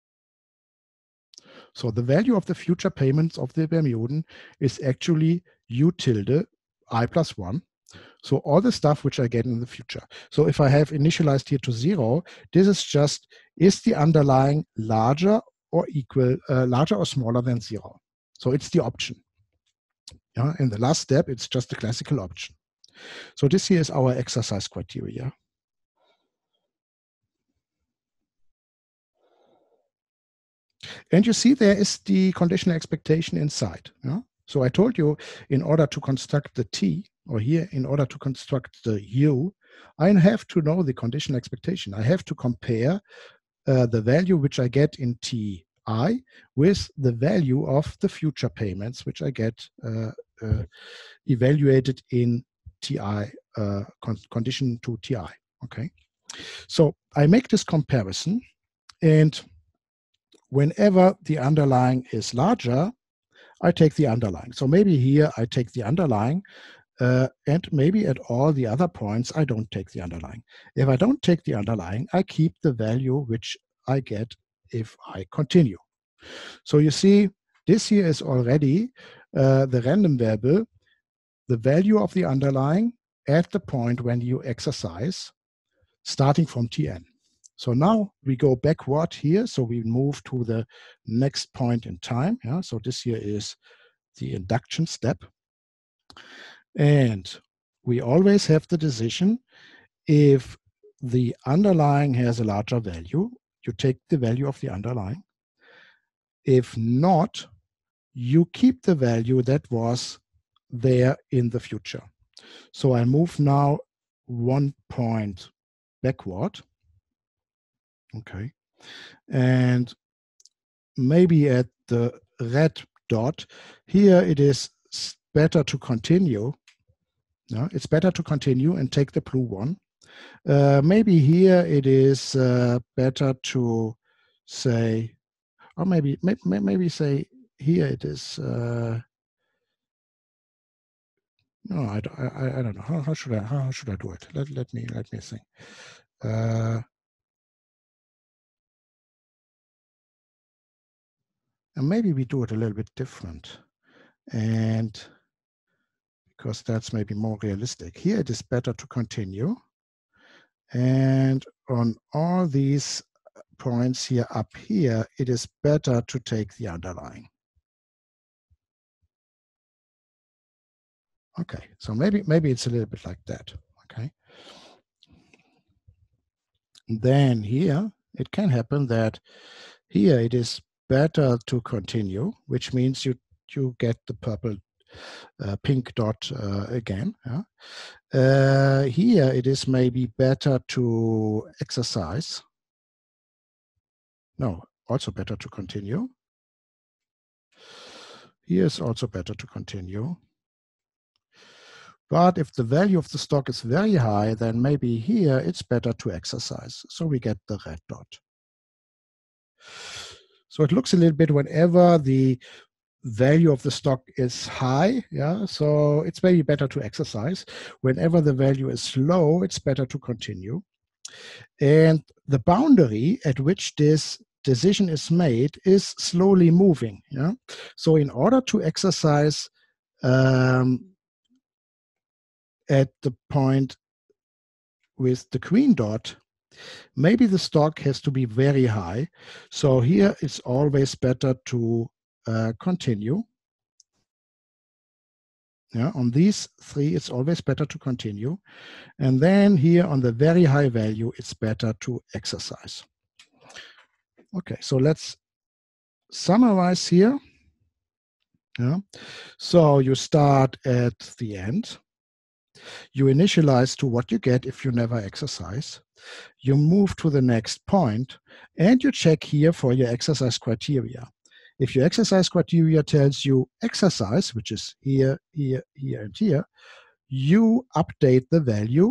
So the value of the future payments of the Bernoulli is actually u tilde I plus 1. So all the stuff which I get in the future. So if I have initialized here to 0, this is just, is the underlying larger or equal, larger or smaller than 0? So it's the option. Yeah, in the last step, it's just a classical option. So this here is our exercise criteria. And you see there is the conditional expectation inside. Yeah? So I told you in order to construct the t, or here in order to construct the u, I have to know the conditional expectation. I have to compare the value which I get in ti with the value of the future payments which I get evaluated in ti, condition to ti. Okay, so I make this comparison, and whenever the underlying is larger, I take the underlying. So maybe here I take the underlying, and maybe at all the other points I don't take the underlying. If I don't take the underlying, I keep the value which I get if I continue. So you see, this here is already the random variable, the value of the underlying at the point when you exercise, starting from Tn. So now we go backward here. So we move to the next point in time. Yeah. So this here is the induction step. And we always have the decision, if the underlying has a larger value, you take the value of the underlying. If not, you keep the value that was there in the future. So I move now 1 point backward. Okay. And maybe at the red dot here, it is better to continue. No, it's better to continue and take the blue one. Maybe here it is better to say, or maybe say here it is. No, I don't know. How should I do it? Let me think. And maybe we do it a little bit different, and because that's maybe more realistic. Here it is better to continue, and on all these points here up here, it is better to take the underlying. Okay, so maybe it's a little bit like that. Okay. And then here it can happen that here it is better to continue, which means you get the purple pink dot again. Yeah? Here it is maybe better to exercise. No, also better to continue. Here is also better to continue. But if the value of the stock is very high, then maybe here it's better to exercise. So we get the red dot. So it looks a little bit whenever the value of the stock is high, yeah, so it's maybe better to exercise. Whenever the value is low, it's better to continue. And the boundary at which this decision is made is slowly moving. Yeah? So in order to exercise at the point with the green dot, maybe the stock has to be very high. So here it's always better to continue. Yeah, on these three, it's always better to continue. And then here on the very high value, it's better to exercise. Okay, so let's summarize here. Yeah. So you start at the end. You initialize to what you get if you never exercise. You move to the next point, and you check here for your exercise criteria. If your exercise criteria tells you exercise, which is here, here, here, and here, you update the value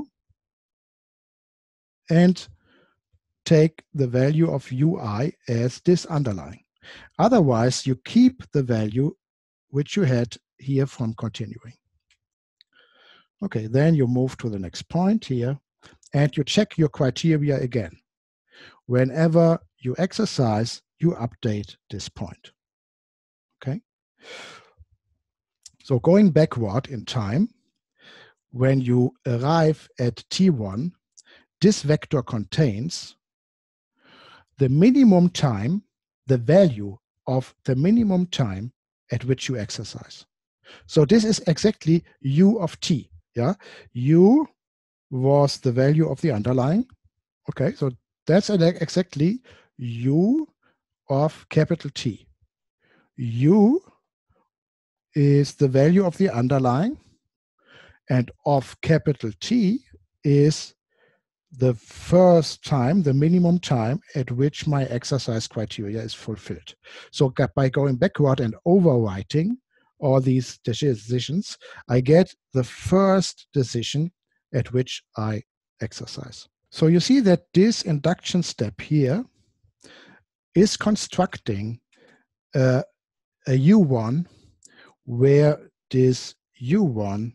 and take the value of UI as this underlying. Otherwise, you keep the value which you had here from continuing. Okay, then you move to the next point here, and you check your criteria again. Whenever you exercise, you update this point. Okay. So going backward in time, when you arrive at T1, this vector contains the minimum time, the value of the minimum time at which you exercise. So this is exactly U of T. Yeah, U was the value of the underlying. Okay, so that's exactly U of capital T. U is the value of the underlying, and of capital T is the first time, the minimum time at which my exercise criteria is fulfilled. So by going backward and overwriting all these decisions, I get the first decision at which I exercise. So you see that this induction step here is constructing a U1 where this U1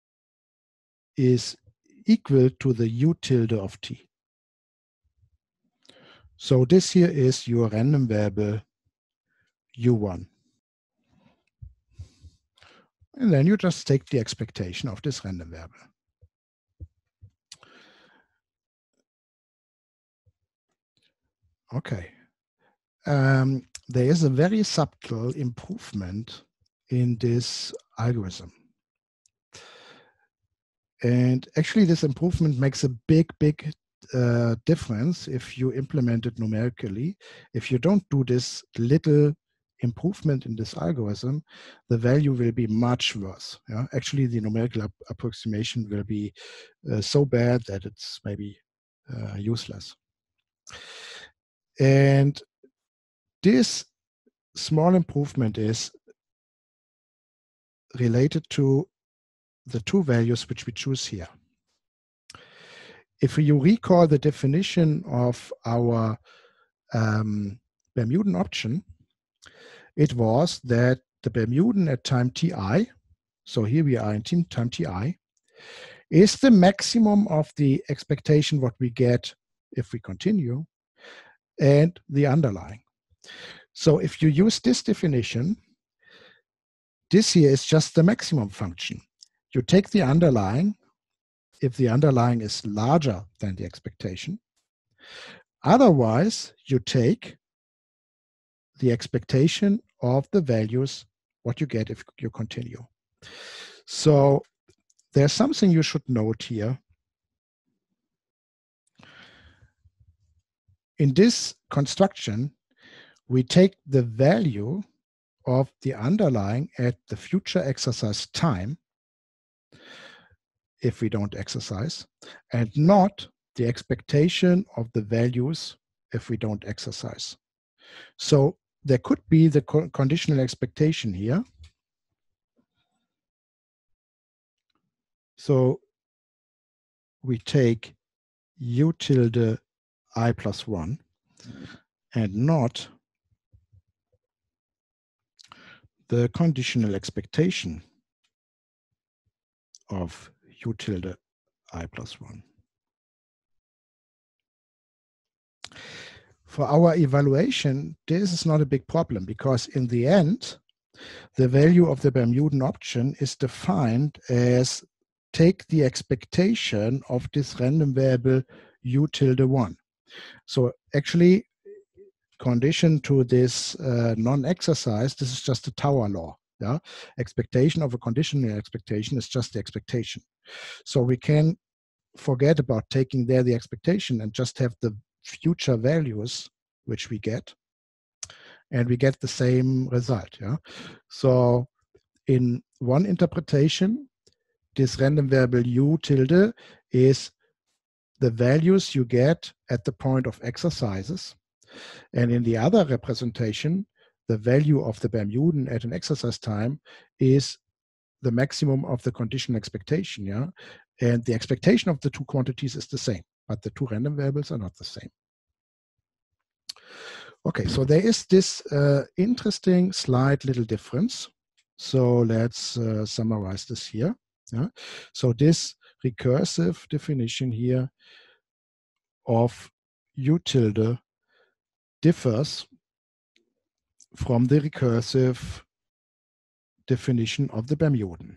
is equal to the U tilde of T. So this here is your random variable U1. And then you just take the expectation of this random variable. Okay. There is a very subtle improvement in this algorithm. And actually, this improvement makes a big difference if you implement it numerically. If you don't do this little improvement in this algorithm, the value will be much worse. Yeah? Actually, the numerical approximation will be so bad that it's maybe useless. And this small improvement is related to the two values which we choose here. If you recall the definition of our Bermudan option, it was that the Bermudan at time ti, so here we are in time ti, is the maximum of the expectation what we get if we continue, and the underlying. So if you use this definition, this here is just the maximum function. You take the underlying, if the underlying is larger than the expectation. Otherwise, you take the expectation of the values, what you get if you continue. So there's something you should note here. In this construction, we take the value of the underlying at the future exercise time, if we don't exercise, and not the expectation of the values if we don't exercise. So there could be the conditional expectation here. So we take u tilde I plus 1 and not the conditional expectation of u tilde I plus 1. For our evaluation, this is not a big problem because in the end, the value of the Bermudan option is defined as take the expectation of this random variable u tilde 1. So actually, condition to this non-exercise, this is just a Tower law. Yeah? Expectation of a conditional expectation is just the expectation. So we can forget about taking there the expectation and just have the future values which we get, and we get the same result. Yeah? So in one interpretation, this random variable u tilde is the values you get at the point of exercises. And in the other representation, the value of the Bermudan at an exercise time is the maximum of the conditional expectation. Yeah? And the expectation of the two quantities is the same, but the two random variables are not the same. Okay, so there is this interesting slight little difference. So let's summarize this here. Yeah? So this recursive definition here of u tilde differs from the recursive definition of the Bermudan.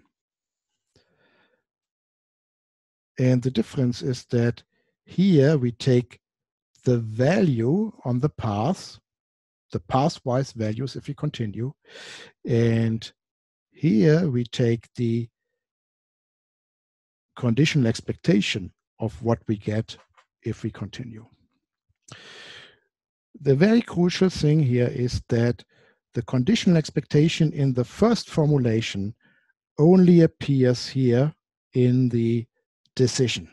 And the difference is that here we take the value on the path, the pathwise values if we continue, and here we take the conditional expectation of what we get if we continue. The very crucial thing here is that the conditional expectation in the first formulation only appears here in the decision.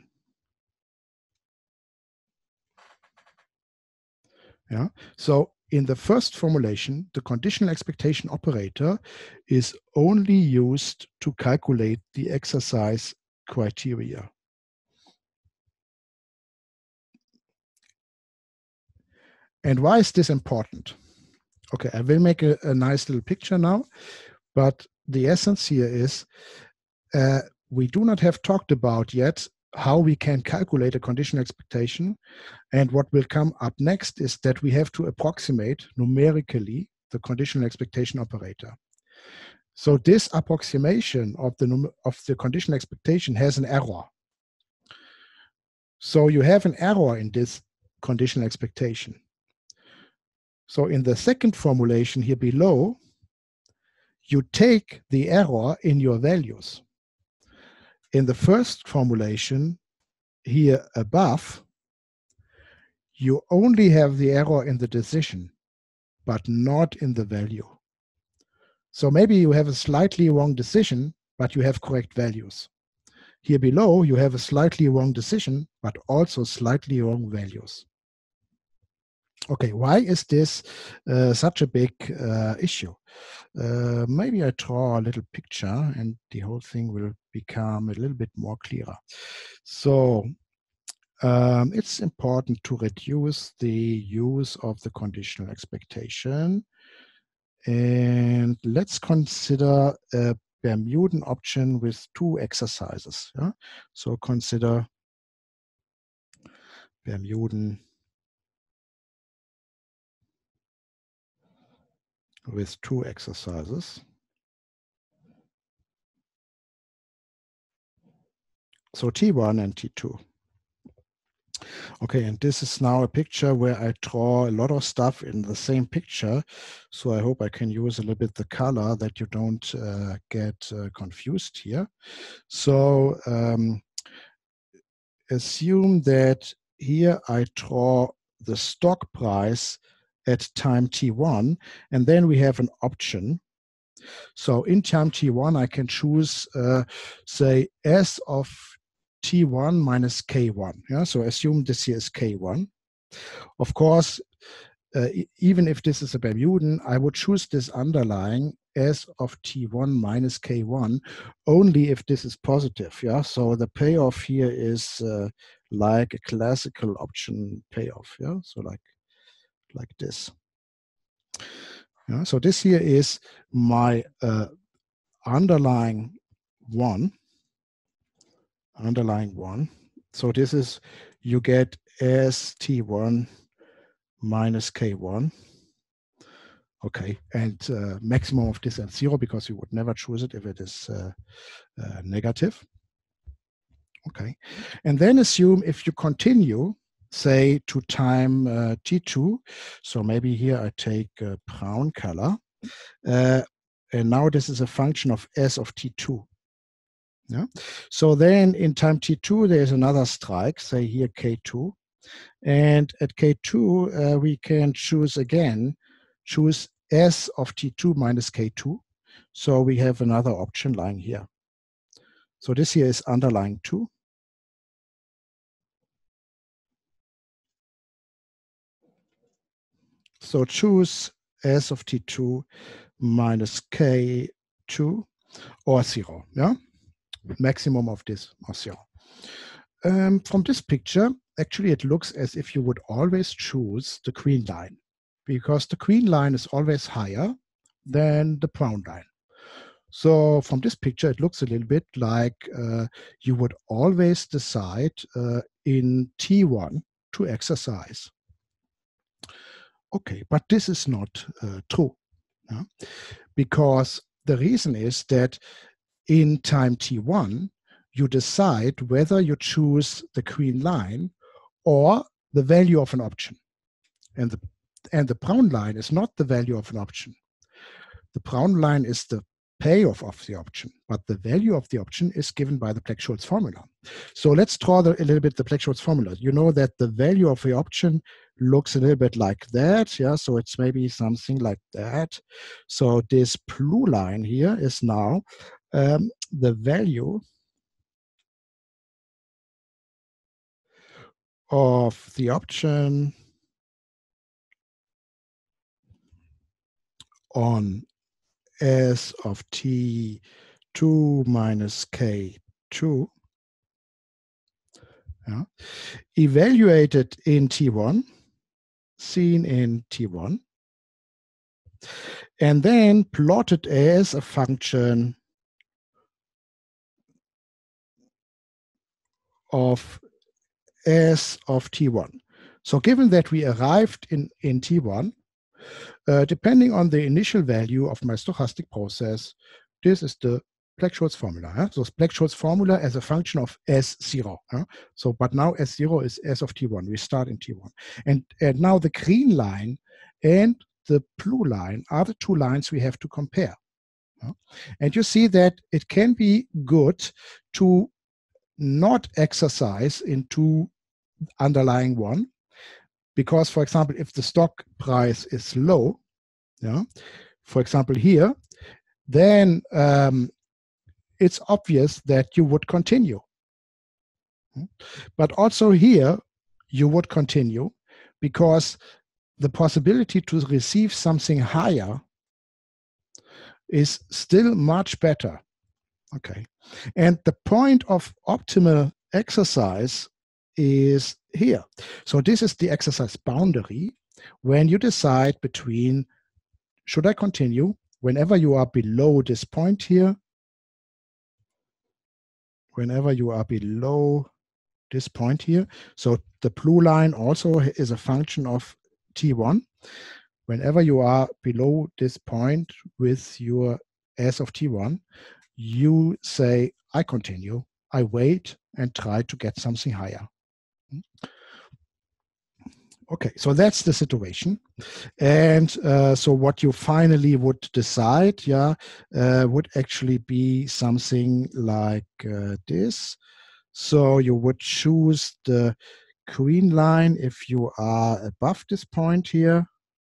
Yeah. So in the first formulation, the conditional expectation operator is only used to calculate the exercise criteria. And why is this important? Okay, I will make a nice little picture now, but the essence here is we do not have talked about yet how we can calculate a conditional expectation. And what will come up next is that we have to approximate numerically the conditional expectation operator. So this approximation of the conditional expectation has an error. So you have an error in this conditional expectation. So in the second formulation here below, you take the error in your values. In the first formulation here above, you only have the error in the decision, but not in the value. So maybe you have a slightly wrong decision, but you have correct values. Here below, you have a slightly wrong decision, but also slightly wrong values. Okay, why is this such a big issue? Maybe I draw a little picture and the whole thing will become a little bit more clearer. So it's important to reduce the use of the conditional expectation. And let's consider a Bermudan option with two exercises. Yeah? So consider Bermudan with two exercises. So T1 and T2. Okay, and this is now a picture where I draw a lot of stuff in the same picture. So I hope I can use a little bit the color that you don't get confused here. So assume that here I draw the stock price at time T1, and then we have an option. So in time T1, I can choose, say, S of T1 minus K1. Yeah? So assume this here is K1. Of course, even if this is a Bermudan, I would choose this underlying S of T1 minus K1 only if this is positive. Yeah, so the payoff here is like a classical option payoff. Yeah, so like this. Yeah, so this here is my underlying one. So this is, you get S T1 minus K1. Okay, and maximum of this at 0 because you would never choose it if it is negative. Okay, and then assume if you continue, say, to time T2, so maybe here I take brown color, and now this is a function of S of T2. Yeah. So then in time T2, there's another strike, say here K2. And at K2, we can choose S of T2 minus K2. So we have another option lying here. So this here is underlying 2. So choose S of T2 minus K2 or 0. Yeah. Maximum of this or 0. From this picture, actually it looks as if you would always choose the green line because the green line is always higher than the brown line. So from this picture, it looks a little bit like you would always decide in T1 to exercise. Okay, but this is not true. Yeah? Because the reason is that in time T1, you decide whether you choose the green line or the value of an option. And the brown line is not the value of an option. The brown line is the payoff of the option, but the value of the option is given by the Black-Scholes formula. So let's draw a little bit the Black-Scholes formula. You know that the value of the option looks a little bit like that. Yeah, so it's maybe something like that. So this blue line here is now the value of the option on S of T2 minus K2, yeah, evaluated in T1, seen in T1, and then plotted as a function of S of T1. So given that we arrived in T1, depending on the initial value of my stochastic process, this is the Black-Scholes formula. Huh? So Black-Scholes formula as a function of S0. Huh? So, but now S0 is S of T1. We start in T1. And now the green line and the blue line are the two lines we have to compare. And you see that it can be good to not exercise into underlying one, because, for example, if the stock price is low, for example here, then it's obvious that you would continue. But also here, you would continue because the possibility to receive something higher is still much better. Okay. And the point of optimal exercise is here. So this is the exercise boundary when you decide between, should I continue? Whenever you are below this point here, whenever you are below this point here, so the blue line also is a function of T1. Whenever you are below this point with your S of T1, you say, I continue, I wait and try to get something higher. Okay, so that's the situation. And so what you finally would decide, would actually be something like this. So you would choose the green line if you are above this point here.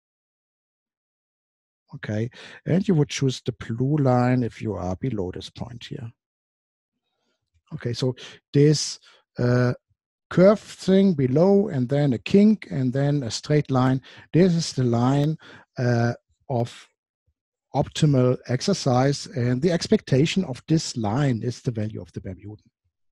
Okay, and you would choose the blue line if you are below this point here. Okay, so this curve thing below, and then a kink, and then a straight line. This is the line of optimal exercise, and the expectation of this line is the value of the Bermudan.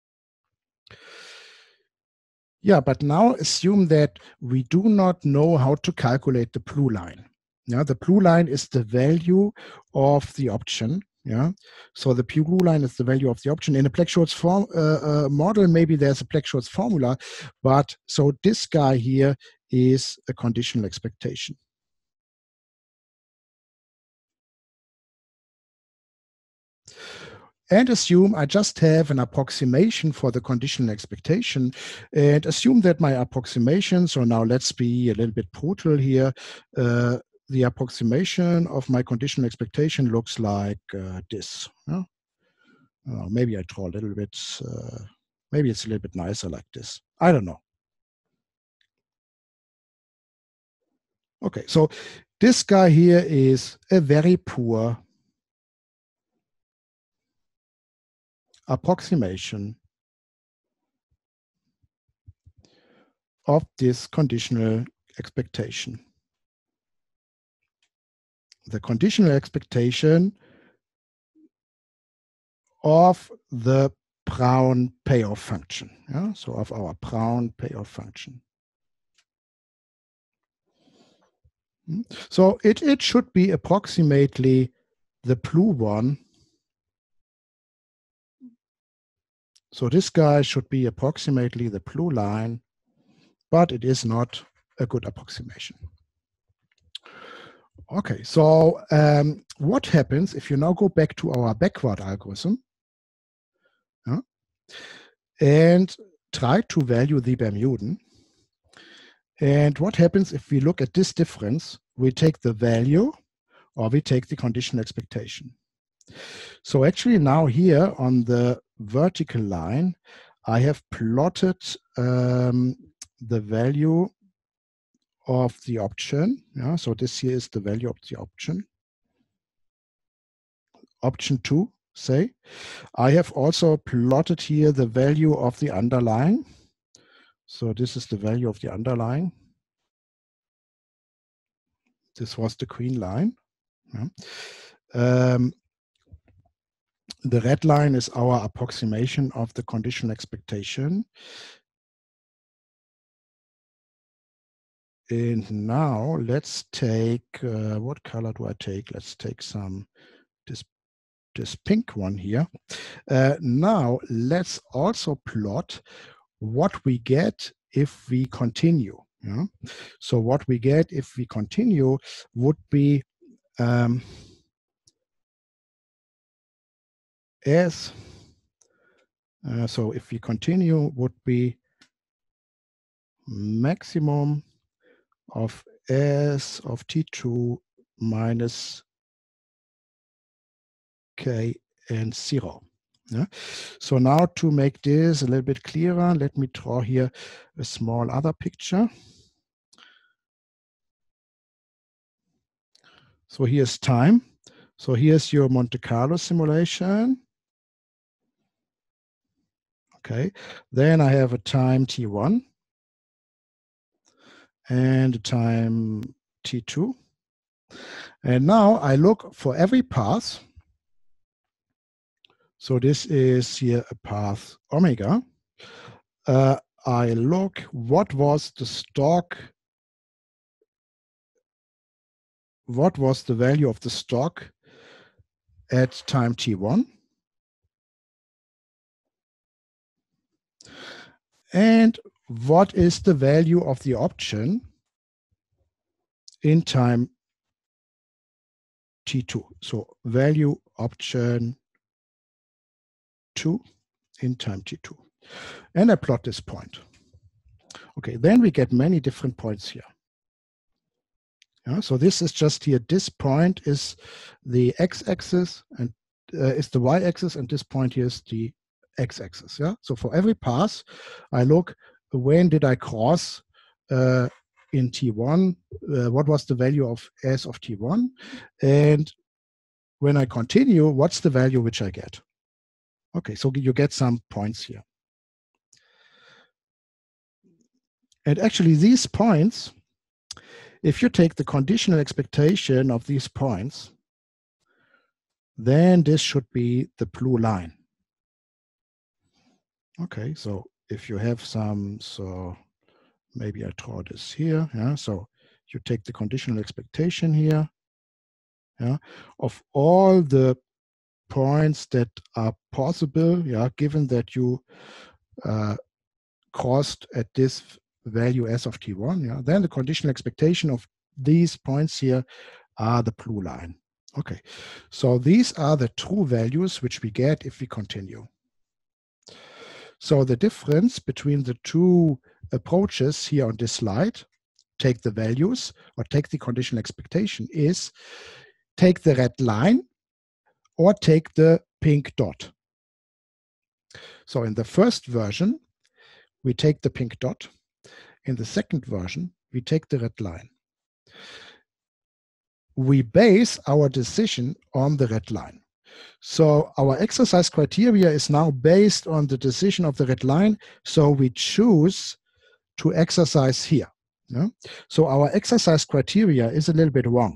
Yeah, but now assume that we do not know how to calculate the blue line. Yeah, the blue line is the value of the option. Yeah, so the blue line is the value of the option. In a Black-Scholes model, maybe there's a Black-Scholes formula, but so this guy here is a conditional expectation. And assume I just have an approximation for the conditional expectation, and assume that my approximation, so now let's be a little bit brutal here, the approximation of my conditional expectation looks like this. Yeah? Maybe I draw a little bit, maybe it's a little bit nicer like this. I don't know. Okay, so this guy here is a very poor approximation of this conditional expectation. The conditional expectation of the Brown payoff function. Yeah? So of our Brown payoff function. So it should be approximately the blue one. So this guy should be approximately the blue line, but it is not a good approximation. Okay, so what happens if you now go back to our backward algorithm and try to value the Bermudan? And what happens if we look at this difference? We take the value or we take the conditional expectation. So actually now here on the vertical line, I have plotted the value of the option. Yeah, so this here is the value of the option. Option 2, say. I have also plotted here the value of the underlying. So this is the value of the underlying. This was the green line. Yeah. The red line is our approximation of the conditional expectation. And now let's take, what color do I take? Let's take some, this pink one here. Now let's also plot what we get if we continue. Yeah? So what we get if we continue would be so if we continue would be maximum of S of T2 minus K and 0. Yeah. So now to make this a little bit clearer, let me draw here a small other picture. So here's time. So here's your Monte Carlo simulation. Okay, then I have a time T1 and a time T2. And now I look for every path. So this is here a path omega. I look what was the stock, what was the value of the stock at time T1. And what is the value of the option in time T2. So value option 2 in time T2. And I plot this point. Okay, then we get many different points here. Yeah, so this is just here, this point is the x-axis and is the y-axis, and this point here is the x-axis. Yeah, so for every pass, I look when did I cross in T1, what was the value of S of T1, and when I continue, what's the value which I get? Okay, so you get some points here. And actually these points, if you take the conditional expectation of these points, then this should be the blue line. Okay, so if you have some, so maybe I draw this here. Yeah, so you take the conditional expectation here. Yeah, of all the points that are possible. Yeah, given that you crossed at this value S of T1. Yeah, then the conditional expectation of these points here are the blue line. Okay, so these are the true values which we get if we continue. So the difference between the two approaches here on this slide, take the values or take the conditional expectation, is take the red line or take the pink dot. So in the first version, we take the pink dot. In the second version, we take the red line. We base our decision on the red line. So our exercise criteria is now based on the decision of the red line. So we choose to exercise here. Yeah? So our exercise criteria is a little bit wrong.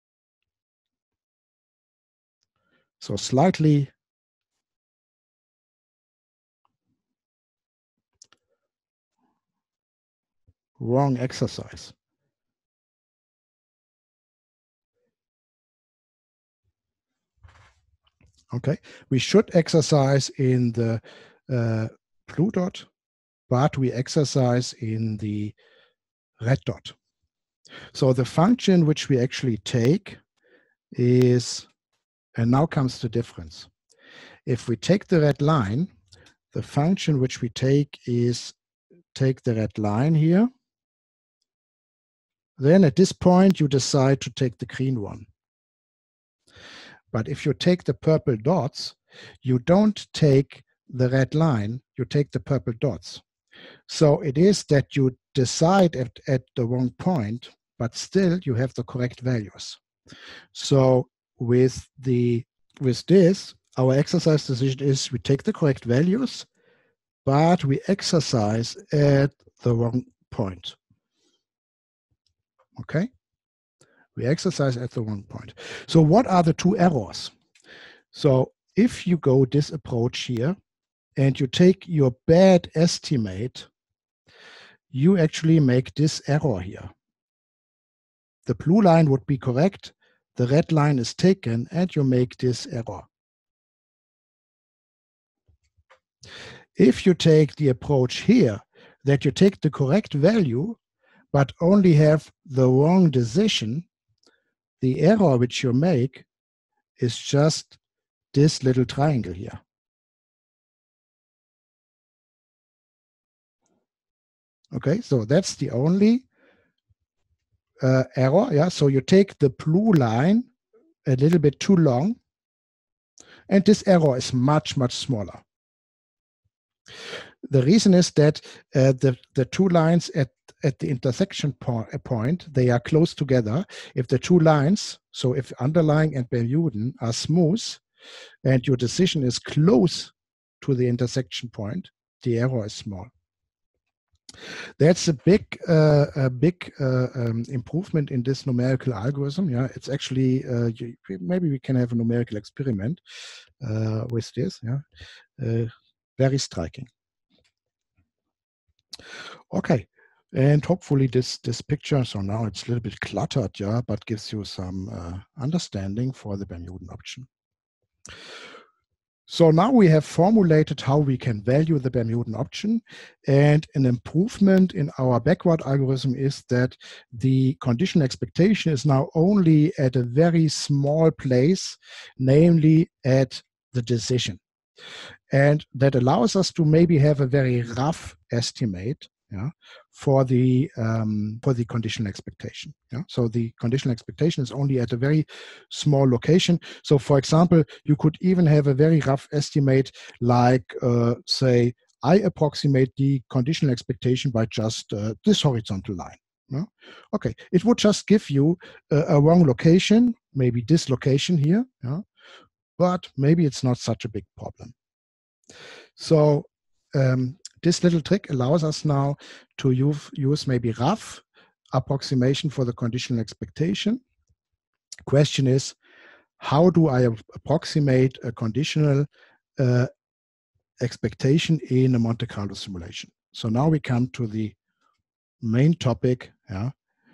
So slightly wrong exercise. Okay, we should exercise in the blue dot, but we exercise in the red dot. So the function which we actually take is, and now comes the difference. If we take the red line, the function which we take is take the red line here. Then at this point, you decide to take the green one. But if you take the purple dots, you don't take the red line, you take the purple dots. So it is that you decide at the wrong point, but still you have the correct values. So with this, our exercise decision is we take the correct values, but we exercise at the wrong point. Okay? We exercise at the wrong point. So what are the two errors? So if you go this approach here and you take your bad estimate, you actually make this error here. The blue line would be correct, the red line is taken, and you make this error. If you take the approach here, that you take the correct value, but only have the wrong decision, the error which you make is just this little triangle here. Okay, so that's the only error. Yeah, so you take the blue line a little bit too long, and this error is much, much smaller. The reason is that the two lines at the intersection point, they are close together. If the two lines, so if underlying and Bernoulli are smooth, and your decision is close to the intersection point, the error is small. That's a big improvement in this numerical algorithm. Yeah, it's actually maybe we can have a numerical experiment with this. Yeah, very striking. Okay, and hopefully this picture. So now it's a little bit cluttered, yeah, but gives you some understanding for the Bernoulli option. So now we have formulated how we can value the Bernoulli option, and an improvement in our backward algorithm is that the conditional expectation is now only at a very small place, namely at the decision. And that allows us to maybe have a very rough estimate, yeah, for the conditional expectation. Yeah? So the conditional expectation is only at a very small location. So for example, you could even have a very rough estimate like say, I approximate the conditional expectation by just this horizontal line. Yeah? Okay, it would just give you a wrong location, maybe this location here, yeah? But maybe it's not such a big problem. So this little trick allows us now to use maybe rough approximation for the conditional expectation. Question is, how do I approximate a conditional expectation in a Monte Carlo simulation? So now we come to the main topic, yeah,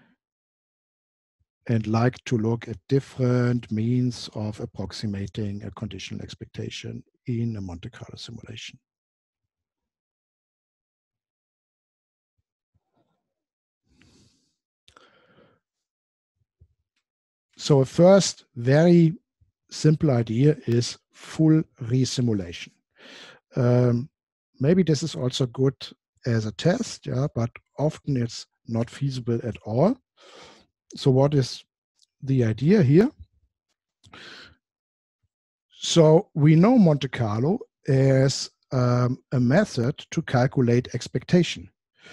and like to look at different means of approximating a conditional expectation in a Monte Carlo simulation. So a first very simple idea is full resimulation. Maybe this is also good as a test, yeah, but often it's not feasible at all. So what is the idea here? So we know Monte Carlo as a method to calculate expectation.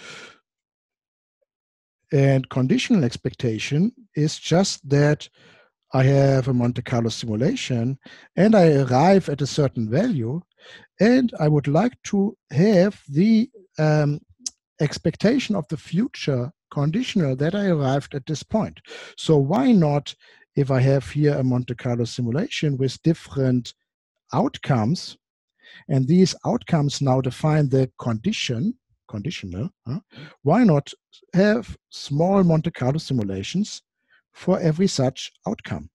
And conditional expectation is just that I have a Monte Carlo simulation and I arrive at a certain value, and I would like to have the expectation of the future conditional that I arrived at this point. So why not, if I have here a Monte Carlo simulation with different outcomes, and these outcomes now define the conditional, why not have small Monte Carlo simulations for every such outcome?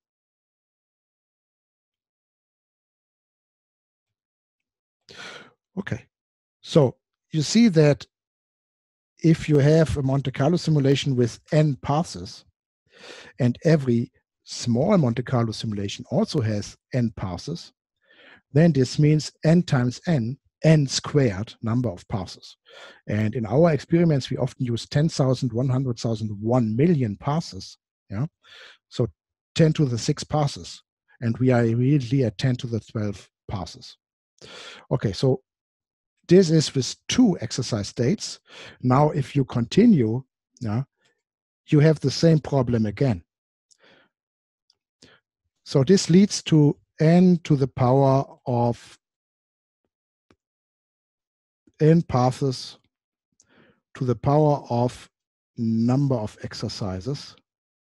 Okay, so you see that if you have a Monte Carlo simulation with n passes, and every small Monte Carlo simulation also has n passes, then this means n times n squared number of passes. And in our experiments, we often use 10,000, 100,000, 1 million passes. Yeah, so 10 to the 6 passes, and we are immediately at 10 to the 12 passes. Okay, so this is with 2 exercise states. Now, if you continue, yeah, you have the same problem again. So this leads to n to the power of n passes to the power of number of exercises,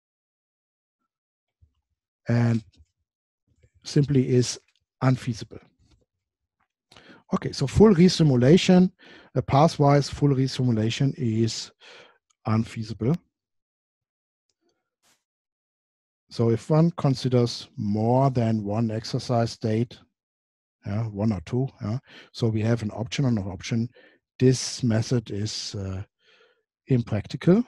and simply is unfeasible. Okay, so full resimulation, a pathwise full resimulation is unfeasible. So if one considers more than one exercise state, yeah, 1 or 2, yeah, so we have an option on an option, this method is impractical.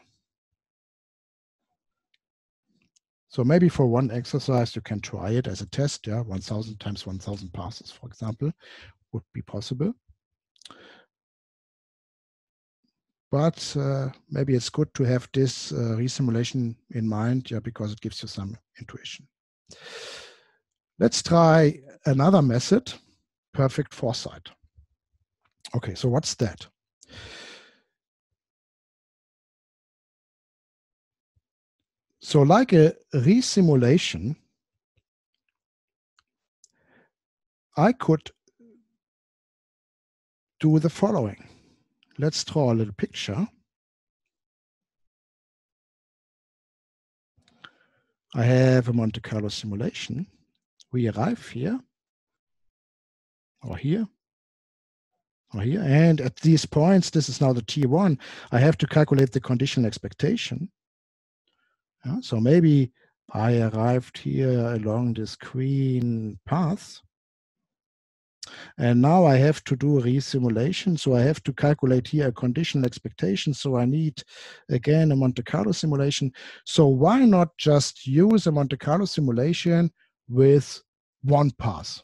So maybe for one exercise, you can try it as a test, yeah, 1,000 times 1,000 passes, for example, would be possible. but maybe it's good to have this resimulation in mind, yeah, because it gives you some intuition. Let's try another method, perfect foresight. Okay, so what's that? So like a resimulation, I could do the following. Let's draw a little picture. I have a Monte Carlo simulation. We arrive here, or here, or here. And at these points, this is now the T1, I have to calculate the conditional expectation. Yeah, so maybe I arrived here along this green path. And now I have to do a resimulation. So I have to calculate here a conditional expectation. So I need, again, a Monte Carlo simulation. So why not just use a Monte Carlo simulation with one path?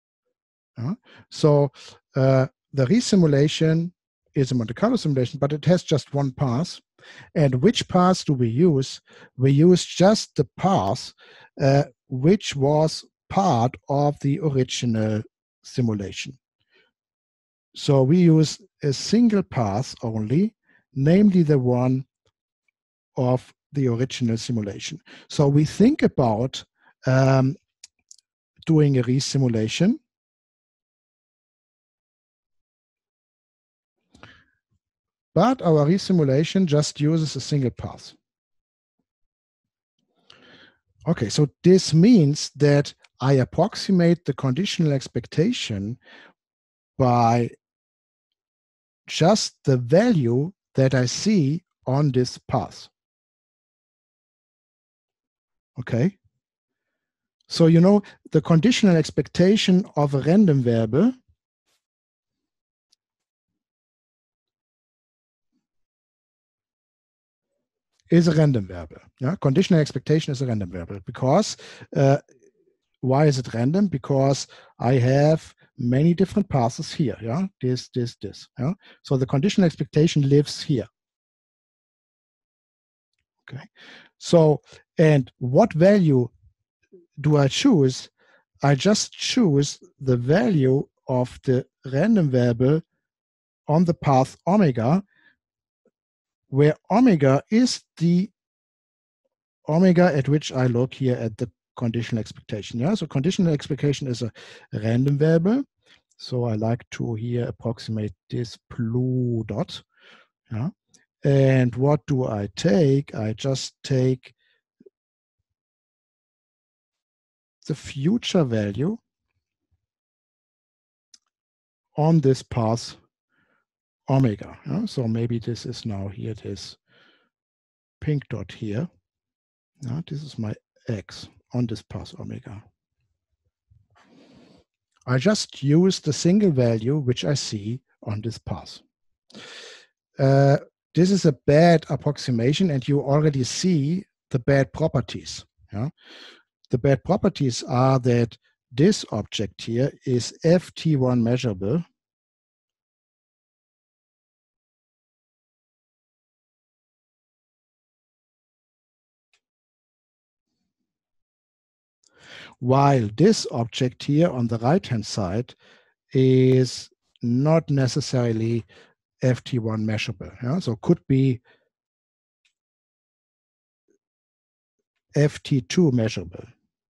So the resimulation is a Monte Carlo simulation, but it has just one path. And which path do we use? We use just the path which was part of the original simulation. So we use a single path only, namely the one of the original simulation. So we think about doing a resimulation. But our resimulation just uses a single path. Okay, so this means that I approximate the conditional expectation by just the value that I see on this path. Okay. So, you know, the conditional expectation of a random variable is a random variable. Yeah, conditional expectation is a random variable because why is it random? Because I have many different paths here. Yeah, this. Yeah, so the conditional expectation lives here. Okay, so and what value do I choose? I just choose the value of the random variable on the path omega, where omega is the omega at which I look here at the conditional expectation. Yeah, so conditional expectation is a random variable. So I like to here approximate this blue dot. Yeah, and what do I take? I just take the future value on this path omega. Yeah? So maybe this is now here, this pink dot here. Yeah? This is my x on this path omega. I just use the single value which I see on this path. This is a bad approximation, and you already see the bad properties. Yeah? The bad properties are that this object here is ft1 measurable, while this object here on the right-hand side is not necessarily ft1 measurable. Yeah? So could be ft2 measurable.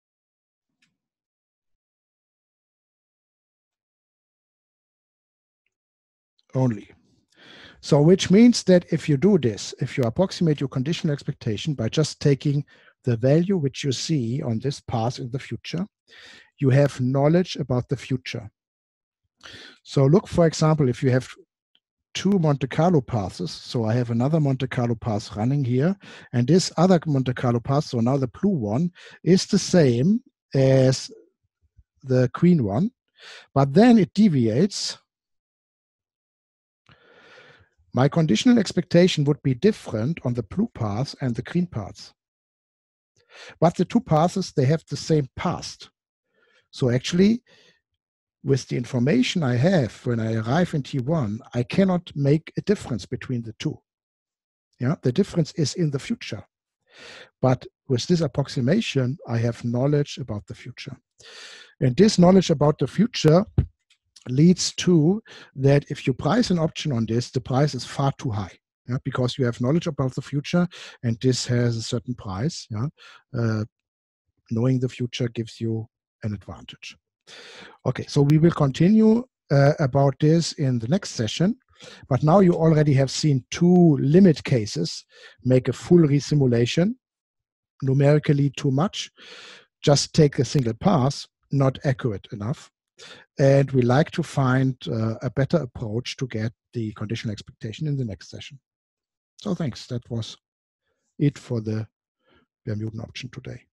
Only. So which means that if you do this, if you approximate your conditional expectation by just taking the value which you see on this path in the future, you have knowledge about the future. So look, for example, if you have two Monte Carlo paths, so I have another Monte Carlo path running here, and this other Monte Carlo path, so now the blue one, is the same as the green one, but then it deviates. My conditional expectation would be different on the blue path and the green path. But the two paths, they have the same past. So actually, with the information I have when I arrive in T1, I cannot make a difference between the two. Yeah, the difference is in the future. But with this approximation, I have knowledge about the future. And this knowledge about the future leads to that if you price an option on this, the price is far too high. Yeah, because you have knowledge about the future and this has a certain price. Yeah, knowing the future gives you an advantage. Okay, so we will continue about this in the next session. But now you already have seen two limit cases. Make a full resimulation, numerically too much. Just take a single pass, not accurate enough. And we like to find a better approach to get the conditional expectation in the next session. So thanks. That was it for the Bermudian option today.